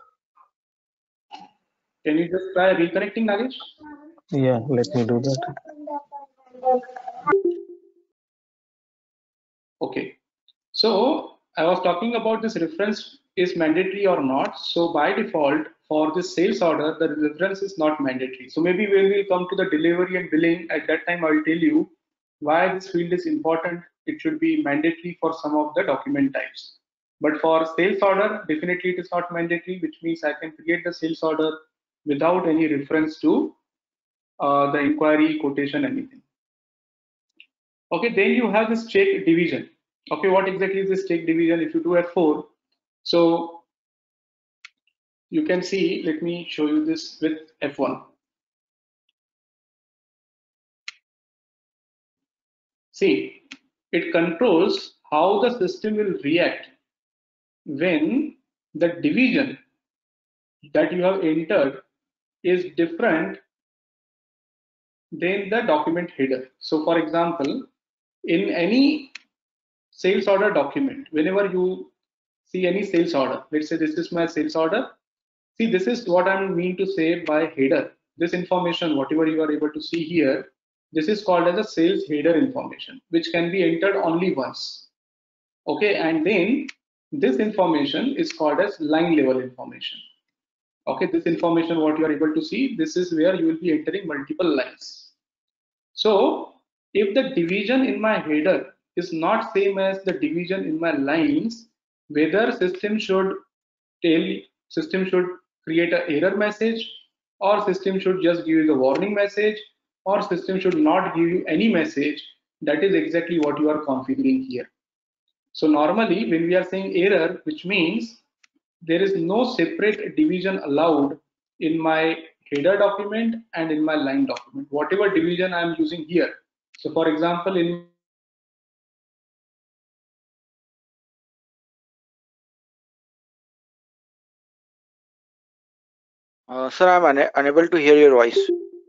[SPEAKER 2] Can you just try reconnecting, Nagesh?
[SPEAKER 3] Yeah, let me do that.
[SPEAKER 2] Okay. So I was talking about this reference is mandatory or not. So by default, for this sales order, the reference is not mandatory. So maybe when we come to the delivery and billing, at that time I'll tell you why this field is important. It should be mandatory for some of the document types. But for sales order, definitely it is not mandatory, which means I can create the sales order without any reference to uh, the inquiry, quotation, anything. Okay, then you have this check division. Okay, what exactly is this check division? If you do F four, so you can see, let me show you this with F one. See, it controls how the system will react when the division that you have entered is different than the document header. So for example, in any sales order document, whenever you see any sales order, let's say this is my sales order. See, this is what I mean to say by header. This information, whatever you are able to see here, this is called as a sales header information, which can be entered only once. Okay, and then this information is called as line level information. Okay, this information, what you are able to see, this is where you will be entering multiple lines. So if the division in my header is not same as the division in my lines, whether system should tell system should create an error message, or system should just give you the warning message, or system should not give you any message. That is exactly what you are configuring here. So normally when we are saying error, which means there is no separate division allowed in my header document and in my line document, whatever division I am using here. So for example, in
[SPEAKER 4] Uh, sir, I'm una unable to hear your voice.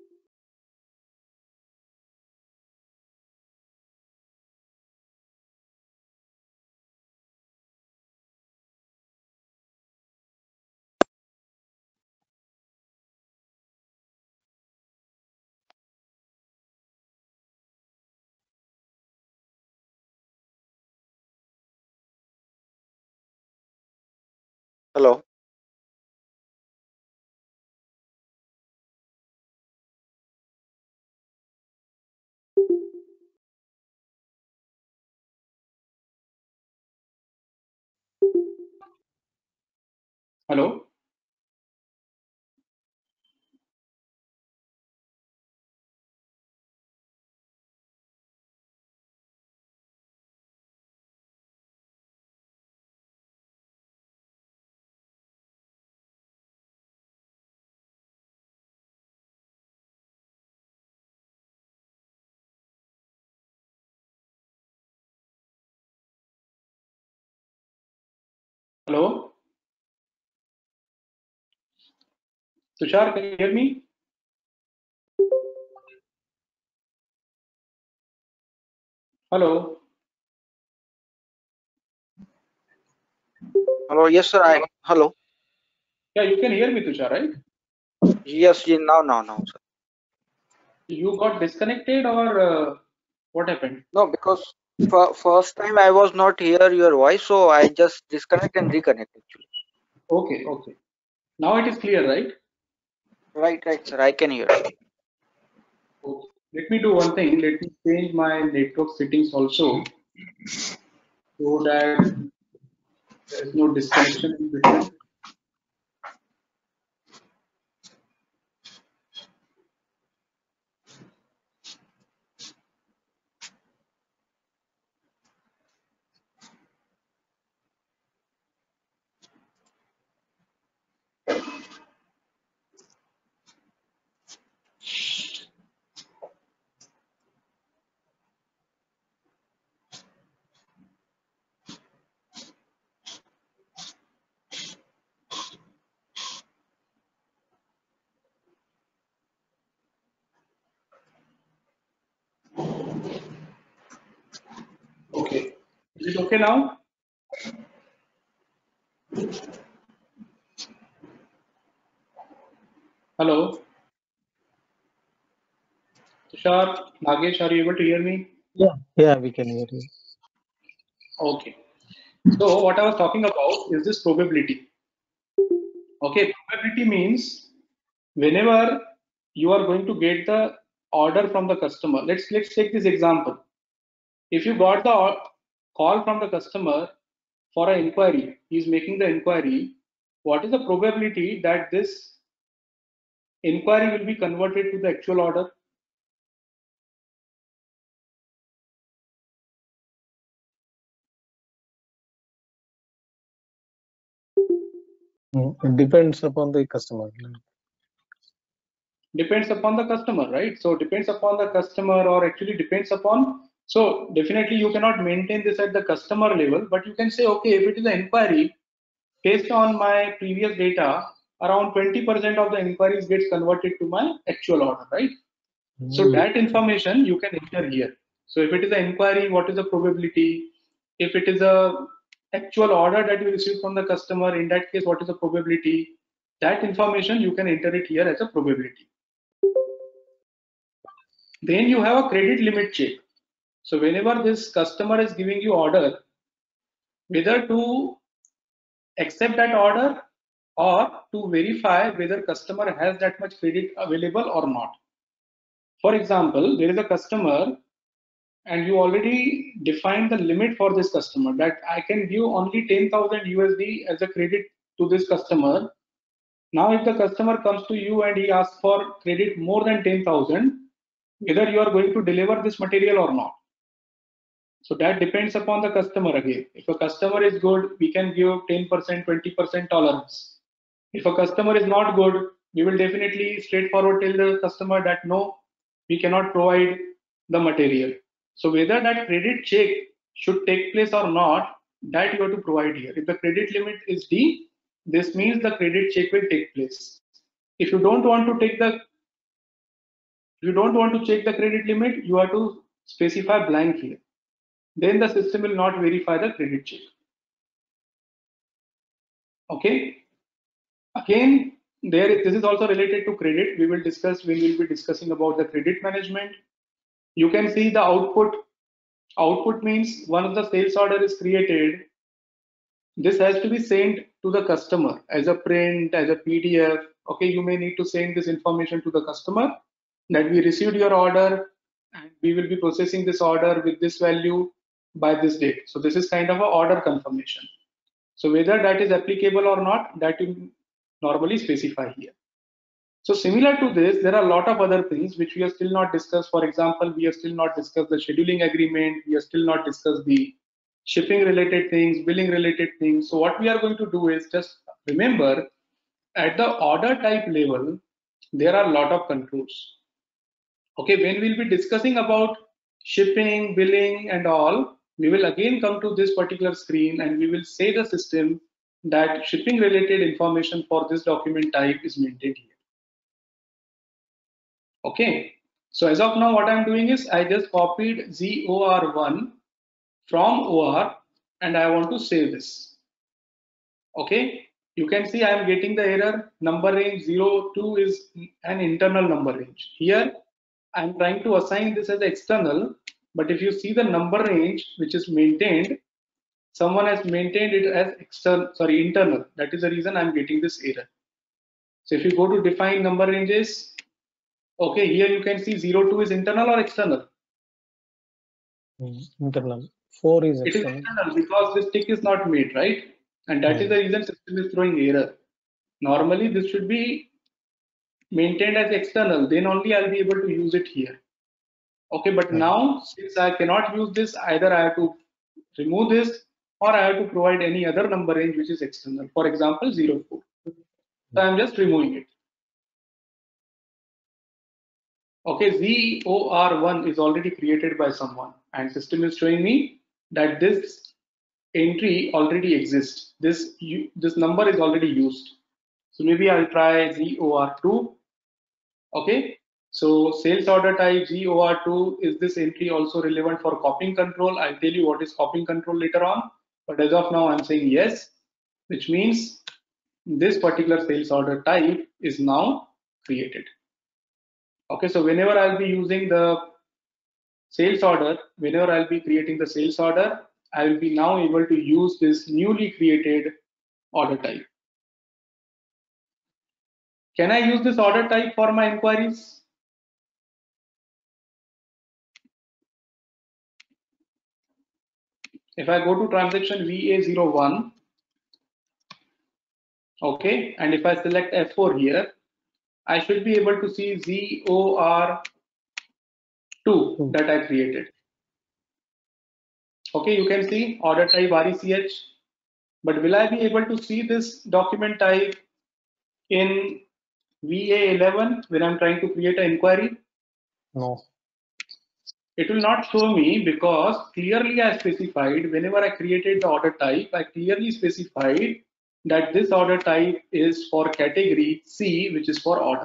[SPEAKER 4] Hello.
[SPEAKER 2] Hello? Hello? Tushar, can you hear me? Hello?
[SPEAKER 4] Hello, yes, sir. I hello.
[SPEAKER 2] Yeah, you can hear me, Tushar, right?
[SPEAKER 4] Yes, yes, now, now, now, sir.
[SPEAKER 2] You got disconnected or uh, what happened?
[SPEAKER 4] No, because for first time I was not hear your voice, so I just disconnect and reconnect actually.
[SPEAKER 2] Okay, okay. Now it is clear, right?
[SPEAKER 4] Right, right, sir. I can hear.
[SPEAKER 2] Okay. Let me do one thing. Let me change my network settings also so that there is no disconnection in between. Okay. Is it okay now? Hello? Tushar, Nagesh, are you able to hear me?
[SPEAKER 3] Yeah, yeah, we can hear you.
[SPEAKER 2] Okay. So what I was talking about is this probability. Okay, probability means whenever you are going to get the order from the customer. Let's let's take this example. If you got the call from the customer for an inquiry, he is making the inquiry, what is the probability that this inquiry will be converted to the actual order?
[SPEAKER 3] Mm, It depends upon the customer.
[SPEAKER 2] Depends upon the customer, right? So depends upon the customer, or actually depends upon, so definitely you cannot maintain this at the customer level, but you can say, okay, if it is an inquiry, based on my previous data, around twenty percent of the inquiries gets converted to my actual order, right? So that information you can enter here. So if it is an inquiry, what is the probability? If it is a actual order that you receive from the customer, in that case, what is the probability? That information you can enter it here as a probability. Then you have a credit limit check. So whenever this customer is giving you order, whether to accept that order or to verify whether customer has that much credit available or not. For example, there is a customer and you already defined the limit for this customer that I can give only ten thousand U S D as a credit to this customer. Now, if the customer comes to you and he asks for credit more than ten thousand, whether you are going to deliver this material or not. So that depends upon the customer again. If a customer is good, we can give ten percent, twenty percent tolerance. If a customer is not good, we will definitely straightforward tell the customer that no, we cannot provide the material. So whether that credit check should take place or not, that you have to provide here. If the credit limit is D, this means the credit check will take place. If you don't want to take the if you don't want to check the credit limit, you have to specify blank here. Then the system will not verify the credit check. Okay. Again, there this is also related to credit. We will discuss when we will be discussing about the credit management. You can see the output. Output means once the sales order is created, this has to be sent to the customer as a print, as a P D F. Okay, you may need to send this information to the customer that we received your order and we will be processing this order with this value by this date. So this is kind of an order confirmation. So whether that is applicable or not, that you normally specify here. So similar to this, there are a lot of other things which we have still not discussed. For example, we have still not discussed the scheduling agreement. We have still not discussed the shipping related things, billing related things. So what we are going to do is just remember at the order type level, there are a lot of controls. Okay, when we'll be discussing about shipping, billing and all, we will again come to this particular screen and we will say the system that shipping related information for this document type is maintained here. Okay, so as of now what I'm doing is I just copied Z O R one from O R and I want to save this. Okay, you can see I am getting the error number range zero two is an internal number range. Here I'm trying to assign this as external, but if you see the number range which is maintained, someone has maintained it as external, sorry, internal. That is the reason I'm getting this error. So if you go to define number ranges, okay, here you can see zero two is internal or external?
[SPEAKER 3] Internal. four is
[SPEAKER 2] external. It is external because this tick is not made, right? And that mm. is the reason system is throwing error. Normally this should be maintained as external, then only I'll be able to use it here. Okay, but mm. now since I cannot use this, either I have to remove this or I have to provide any other number range which is external. For example, zero four. So I'm just removing it. Okay, Z O R one is already created by someone and system is showing me that this entry already exists. This, this number is already used. So maybe I'll try Z O R two. Okay, so sales order type Z O R two, is this entry also relevant for copying control? I'll tell you what is copying control later on. But as of now, I'm saying yes, which means this particular sales order type is now created. Okay, so whenever I'll be using the sales order, whenever I'll be creating the sales order, I will be now able to use this newly created order type. Can I use this order type for my inquiries? If I go to transaction V A zero one, okay, and if I select F four here, I should be able to see Z O R two that I created. Okay, you can see order type R E C H, but will I be able to see this document type in V A eleven when I'm trying to create an inquiry?
[SPEAKER 3] No.
[SPEAKER 2] It will not show me because clearly I specified whenever I created the order type, I clearly specified that this order type is for category C, which is for order.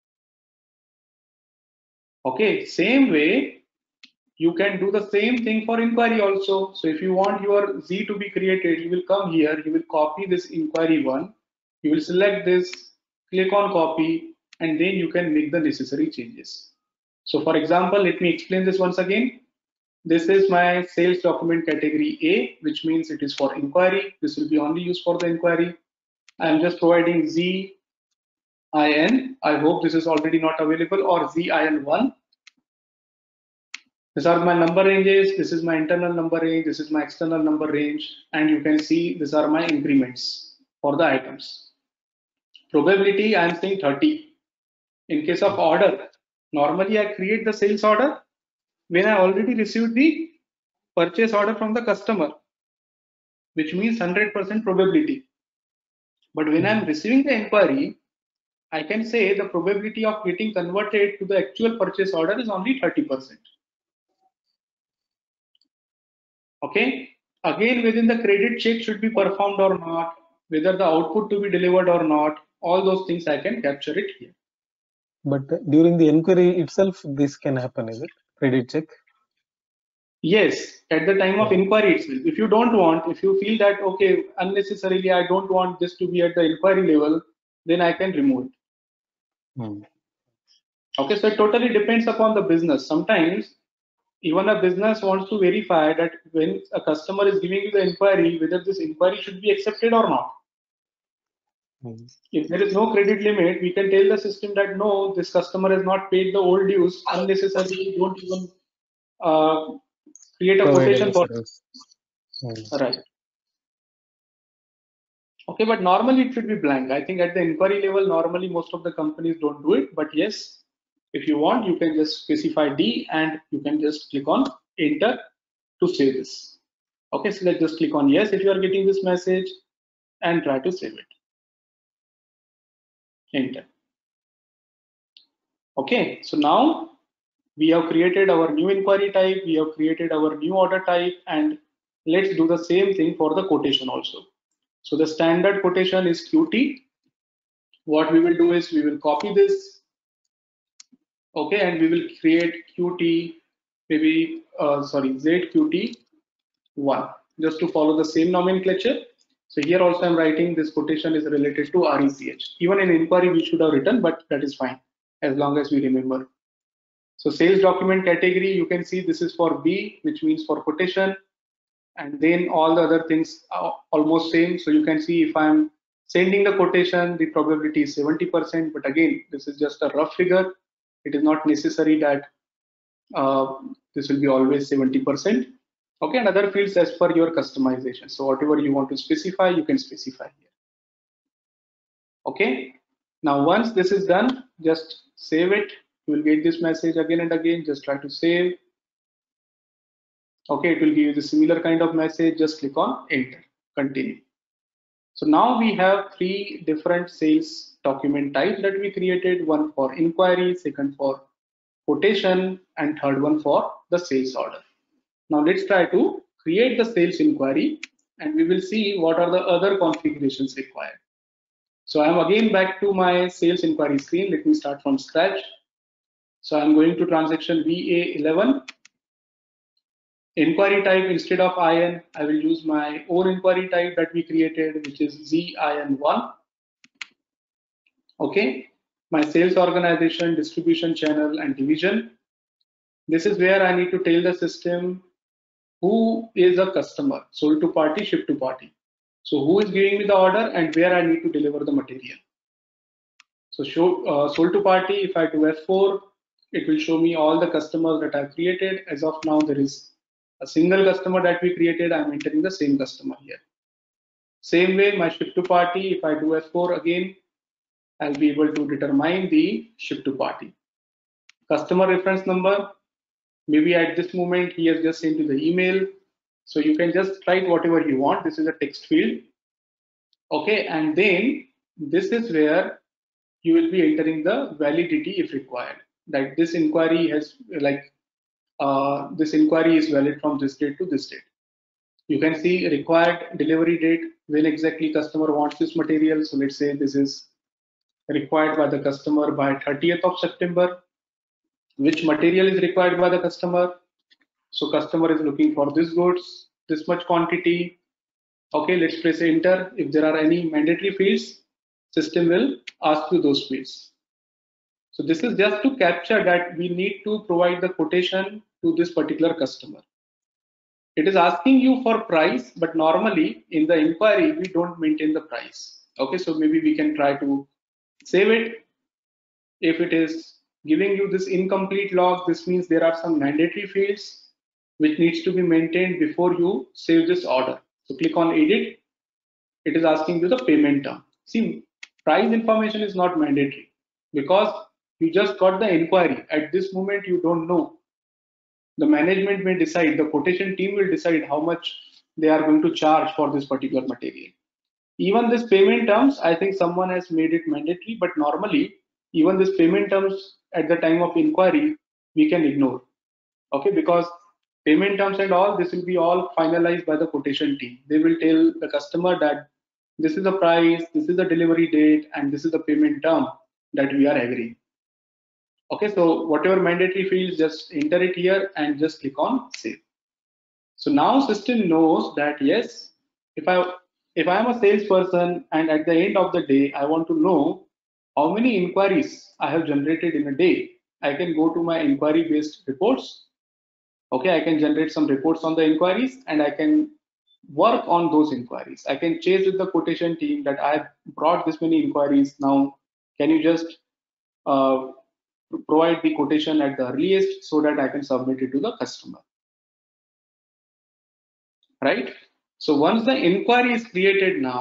[SPEAKER 2] Okay, same way, you can do the same thing for inquiry also. So if you want your Z to be created, you will come here, you will copy this inquiry one, you will select this, click on copy, and then you can make the necessary changes. So for example, let me explain this once again. This is my sales document category A, which means it is for inquiry. This will be only used for the inquiry. I am just providing Z I N. I hope this is already not available, or Z I N one. These are my number ranges. This is my internal number range. This is my external number range. And you can see these are my increments for the items. Probability, I am saying thirty. In case of order, normally I create the sales order when I already received the purchase order from the customer, which means one hundred percent probability. But when I'm receiving the inquiry, I can say the probability of getting converted to the actual purchase order is only thirty percent. Okay, again within the credit check should be performed or not, whether the output to be delivered or not, all those things I can capture it here.
[SPEAKER 3] But during the inquiry itself, this can happen, is it? Credit check?
[SPEAKER 2] Yes, at the time of inquiry itself. If you don't want, if you feel that, okay, unnecessarily I don't want this to be at the inquiry level, then I can remove it. Hmm. Okay, so it totally depends upon the business. Sometimes even a business wants to verify that when a customer is giving you the inquiry, whether this inquiry should be accepted or not. Hmm. If there is no credit limit, we can tell the system that no, this customer has not paid the old dues unnecessarily. Don't even uh, create a quotation for this. Hmm. Right. Okay, but normally it should be blank. I think at the inquiry level, normally most of the companies don't do it, but yes, if you want, you can just specify D and you can just click on enter to save this. Okay, so let's just click on yes if you are getting this message and try to save it. Enter. Okay, so now we have created our new inquiry type, we have created our new order type, and let's do the same thing for the quotation also. So the standard quotation is Q T. What we will do is we will copy this, okay, and we will create Q T, maybe, uh, sorry, Z Q T one, just to follow the same nomenclature. So here also I'm writing this quotation is related to R E C H. Even in inquiry we should have written, but that is fine as long as we remember. So sales document category, you can see this is for B, which means for quotation, and then all the other things are almost same. So you can see if I'm sending the quotation, the probability is seventy percent, but again, this is just a rough figure. It is not necessary that uh, this will be always seventy percent. Okay, and other fields as per your customization. So whatever you want to specify, you can specify here. Okay, now once this is done, just save it. You will get this message again and again. Just try to save. Okay, it will give you the similar kind of message. Just click on enter, continue. So now we have three different sales document types that we created, one for inquiry, second for quotation, and third one for the sales order. Now let's try to create the sales inquiry and we will see what are the other configurations required. So I'm again back to my sales inquiry screen. Let me start from scratch. So I'm going to transaction V A eleven. Inquiry type, instead of I N, I will use my own inquiry type that we created, which is Z I N one. Okay, my sales organization, distribution channel, and division. This is where I need to tell the system who is a customer, sold to party, ship to party. So who is giving me the order and where I need to deliver the material. So show uh, sold to party, if I do F four, it will show me all the customers that I've created. As of now, there is a single customer that we created. I'm entering the same customer here. Same way, my ship to party, if I do F four again, I'll be able to determine the ship to party. Customer reference number, maybe at this moment he has just sent you the email. So you can just write whatever you want. This is a text field. Okay, and then this is where you will be entering the validity if required. Like this inquiry has like uh, this inquiry is valid from this date to this date. You can see required delivery date, when exactly customer wants this material. So let's say this is required by the customer by thirtieth of September. Which material is required by the customer? So customer is looking for this goods, this much quantity. Okay, let's press enter. If there are any mandatory fields, system will ask you those fields. So this is just to capture that we need to provide the quotation to this particular customer. It is asking you for price, but normally in the inquiry, we don't maintain the price. Okay, so maybe we can try to save it. If it is giving you this incomplete log, this means there are some mandatory fields which needs to be maintained before you save this order. So click on edit. It is asking you the payment term. See, price information is not mandatory because you just got the inquiry. At this moment, you don't know. The management may decide, the quotation team will decide how much they are going to charge for this particular material. Even this payment terms, I think someone has made it mandatory, but normally, even this payment terms at the time of inquiry, we can ignore. Okay, because payment terms and all, this will be all finalized by the quotation team. They will tell the customer that this is the price, this is the delivery date, and this is the payment term that we are agreeing. Okay, so whatever mandatory fields, just enter it here and just click on save. So now system knows that yes, if I if I am a salesperson and at the end of the day I want to know how many inquiries I have generated in a day, I can go to my inquiry based reports. Okay, I can generate some reports on the inquiries and I can work on those inquiries. I can chase with the quotation team that I brought this many inquiries. Now, can you just uh, provide the quotation at the earliest so that I can submit it to the customer, right? So once the inquiry is created now,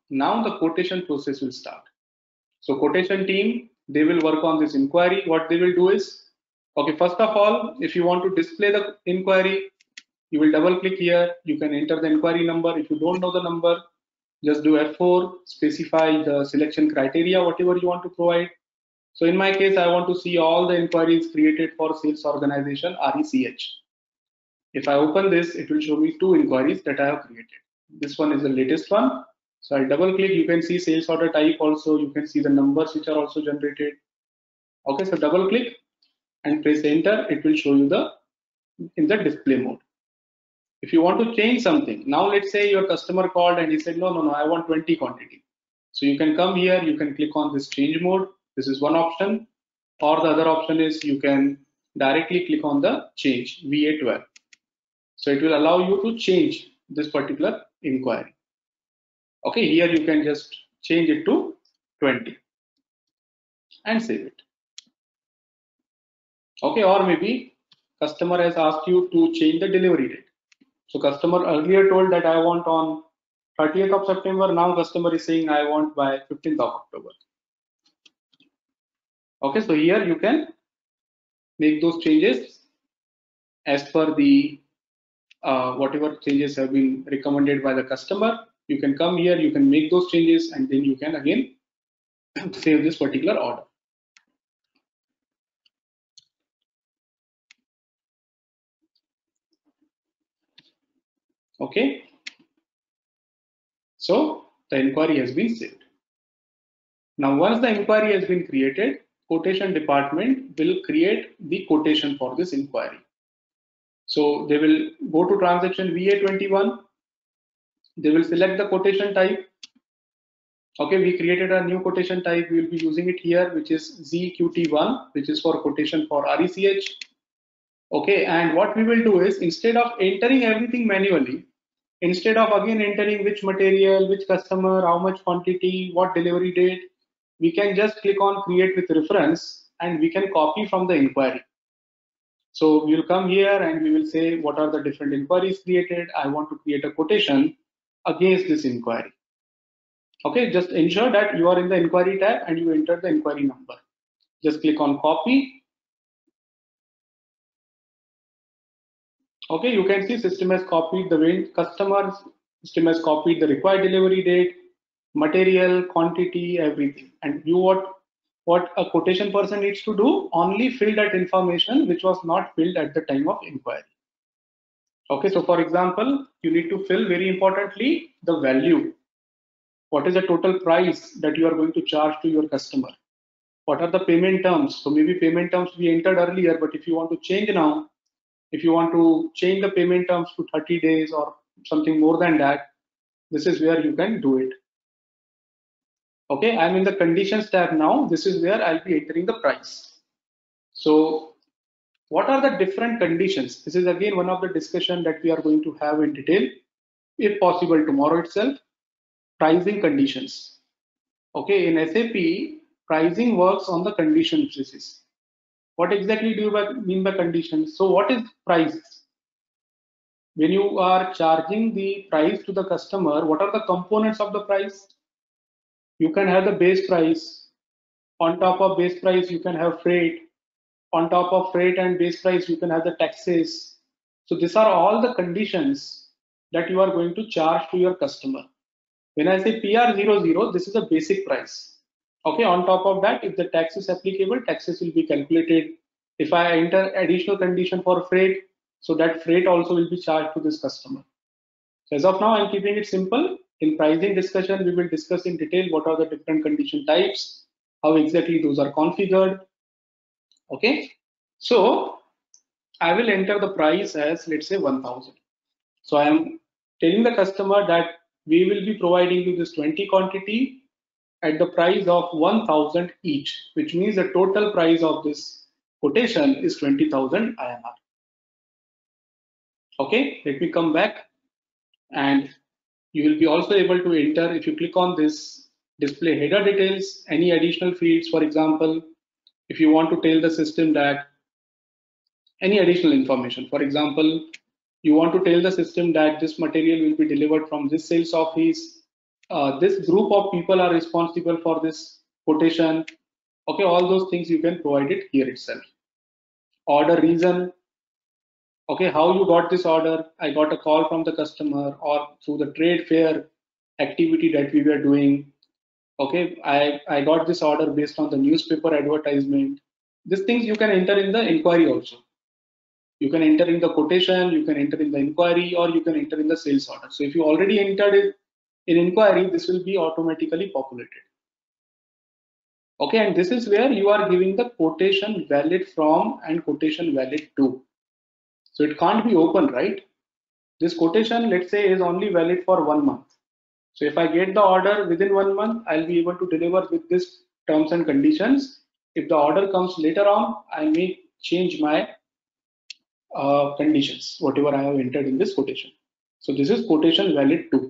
[SPEAKER 2] Now the quotation process will start. So quotation team, they will work on this inquiry. What they will do is, okay, first of all, if you want to display the inquiry, you will double click here. You can enter the inquiry number. If you don't know the number, just do F four, specify the selection criteria, whatever you want to provide. So in my case, I want to see all the inquiries created for sales organization R E C H. If I open this, it will show me two inquiries that I have created. This one is the latest one. So I'll double click. You can see sales order type also. You can see the numbers which are also generated. Okay, so double click and press enter. It will show you the in the display mode. If you want to change something, now let's say your customer called and he said, no, no, no, I want twenty quantity. So you can come here, you can click on this change mode. This is one option. Or the other option is you can directly click on the change V A twelve. So it will allow you to change this particular inquiry. Okay, here you can just change it to twenty and save it. Okay, or maybe customer has asked you to change the delivery date. So customer earlier told that I want on thirtieth of September. Now customer is saying I want by fifteenth of October. Okay, so here you can make those changes as per the uh, whatever changes have been recommended by the customer. You can come here, you can make those changes, and then you can again save this particular order. Okay, so the inquiry has been saved. Now once the inquiry has been created, quotation department will create the quotation for this inquiry. So they will go to transaction V A twenty-one. They will select the quotation type. Okay, we created a new quotation type. We will be using it here, which is Z Q T one, which is for quotation for R E C H. Okay, and what we will do is, instead of entering everything manually, instead of again entering which material, which customer, how much quantity, what delivery date, we can just click on create with reference and we can copy from the inquiry. So we will come here and we will say what are the different inquiries created. I want to create a quotation against this inquiry. Okay, just ensure that you are in the inquiry tab and you enter the inquiry number. Just click on copy. Okay, you can see system has copied the customer, system has copied the required delivery date, material, quantity, everything. And you what what a quotation person needs to do, only fill that information which was not filled at the time of inquiry. Okay, so for example, you need to fill very importantly the value. What is the total price that you are going to charge to your customer? What are the payment terms? So maybe payment terms we entered earlier, but if you want to change now, if you want to change the payment terms to thirty days or something more than that, this is where you can do it. Okay, I'm in the conditions tab now. This is where I'll be entering the price. So what are the different conditions? This is again one of the discussion that we are going to have in detail, if possible tomorrow itself. Pricing conditions. Okay, in S A P, pricing works on the condition basis. What exactly do you mean by conditions? So what is price? When you are charging the price to the customer, what are the components of the price? You can have the base price. On top of base price, you can have freight. On top of freight and base price, you can have the taxes. So these are all the conditions that you are going to charge to your customer. When I say P R zero zero, this is a basic price. Okay, on top of that, if the tax is applicable, taxes will be calculated. If I enter additional condition for freight, so that freight also will be charged to this customer. So as of now, I'm keeping it simple. In pricing discussion, we will discuss in detail what are the different condition types, how exactly those are configured. Okay, so I will enter the price as, let's say, one thousand. So I am telling the customer that we will be providing you this twenty quantity at the price of one thousand each, which means the total price of this quotation is twenty thousand I N R. Okay, let me come back, and you will be also able to enter, if you click on this display header details, any additional fields. For example, if you want to tell the system that any additional information, for example, you want to tell the system that this material will be delivered from this sales office uh, this group of people are responsible for this quotation. Okay, all those things you can provide it here itself. Order reason. Okay, how you got this order? I got a call from the customer or through the trade fair activity that we were doing. Okay, I, I got this order based on the newspaper advertisement. These things you can enter in the inquiry also. You can enter in the quotation, you can enter in the inquiry, or you can enter in the sales order. So if you already entered it in inquiry, this will be automatically populated. Okay, and this is where you are giving the quotation valid from and quotation valid to. So it can't be open, right? This quotation, let's say, is only valid for one month. So if I get the order within one month, I'll be able to deliver with this terms and conditions. If the order comes later on, I may change my uh, conditions, whatever I have entered in this quotation. So this is quotation valid to.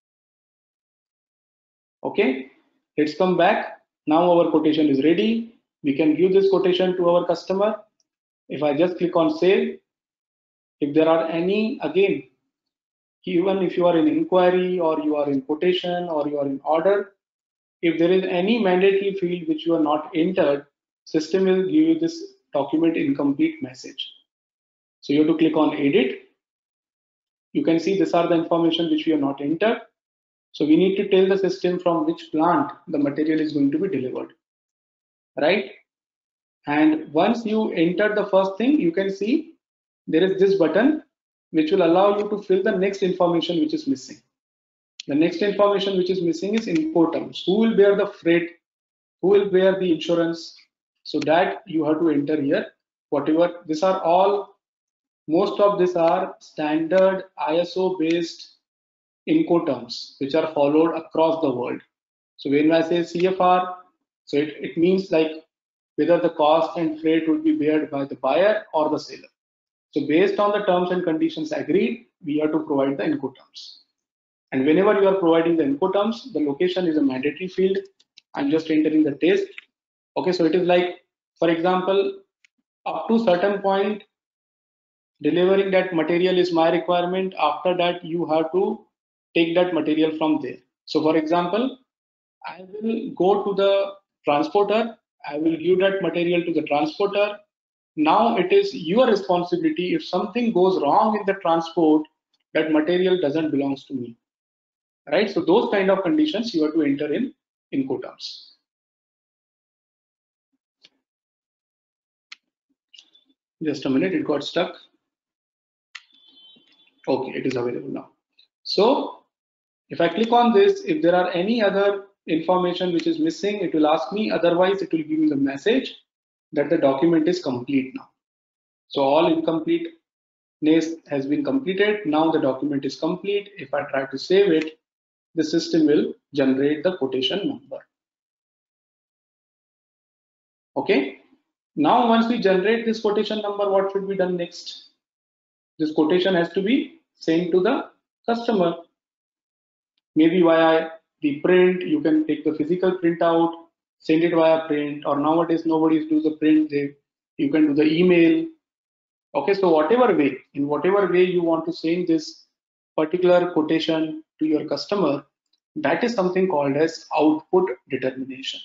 [SPEAKER 2] Okay, let's come back. Now our quotation is ready. We can give this quotation to our customer. If I just click on save, if there are any, again, even if you are in inquiry or you are in quotation or you are in order, if there is any mandatory field which you are not entered, system will give you this document incomplete message. So you have to click on edit. You can see these are the information which we are not entered. So we need to tell the system from which plant the material is going to be delivered, right? And once you enter the first thing, you can see there is this button which will allow you to fill the next information which is missing. The next information which is missing is Incoterms. Who will bear the freight? Who will bear the insurance? So that you have to enter here. Whatever, these are all, most of these are standard I S O based Incoterms which are followed across the world. So when I say C F R, so it, it means like whether the cost and freight will be bared by the buyer or the seller. So based on the terms and conditions agreed, we have to provide the Incoterms. And whenever you are providing the Incoterms, the location is a mandatory field. I'm just entering the test. Okay, so it is like, for example, up to certain point, delivering that material is my requirement. After that, you have to take that material from there. So for example, I will go to the transporter. I will give that material to the transporter. Now it is your responsibility. If something goes wrong in the transport, that material doesn't belong to me, right? So those kind of conditions you have to enter in Incoterms. Just a minute, it got stuck. Okay, it is available now. So if I click on this, if there are any other information which is missing, it will ask me. Otherwise, it will give me the message that the document is complete now. So all incompleteness has been completed. Now the document is complete. If I try to save it, the system will generate the quotation number. Okay. Now once we generate this quotation number, what should be done next? This quotation has to be sent to the customer. Maybe via the print, you can take the physical printout, send it via print, or nowadays nobody does the print, they, you can do the email. Okay, so whatever way, in whatever way you want to send this particular quotation to your customer, that is something called as output determination.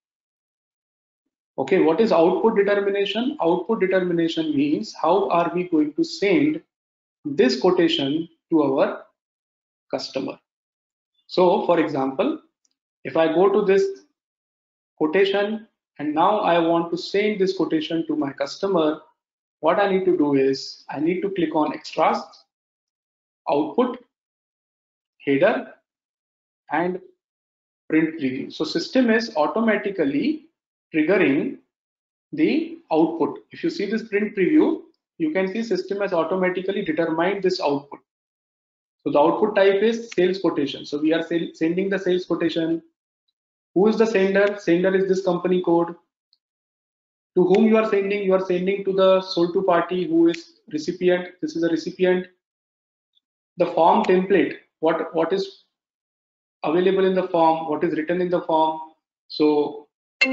[SPEAKER 2] Okay, what is output determination? Output determination means how are we going to send this quotation to our customer. So for example, if I go to this quotation and now I want to send this quotation to my customer, what I need to do is I need to click on extras, output, header, and print preview. So system is automatically triggering the output. If you see this print preview, you can see system has automatically determined this output. So the output type is sales quotation. So we are sending the sales quotation. Who is the sender? Sender is this company code. To whom you are sending? You are sending to the sold to party who is recipient. This is a recipient. The form template. What what is available in the form? What is written in the form? So,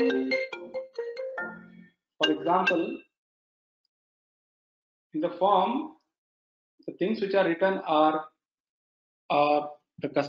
[SPEAKER 2] for example, in the form, the things which are written are uh, the customer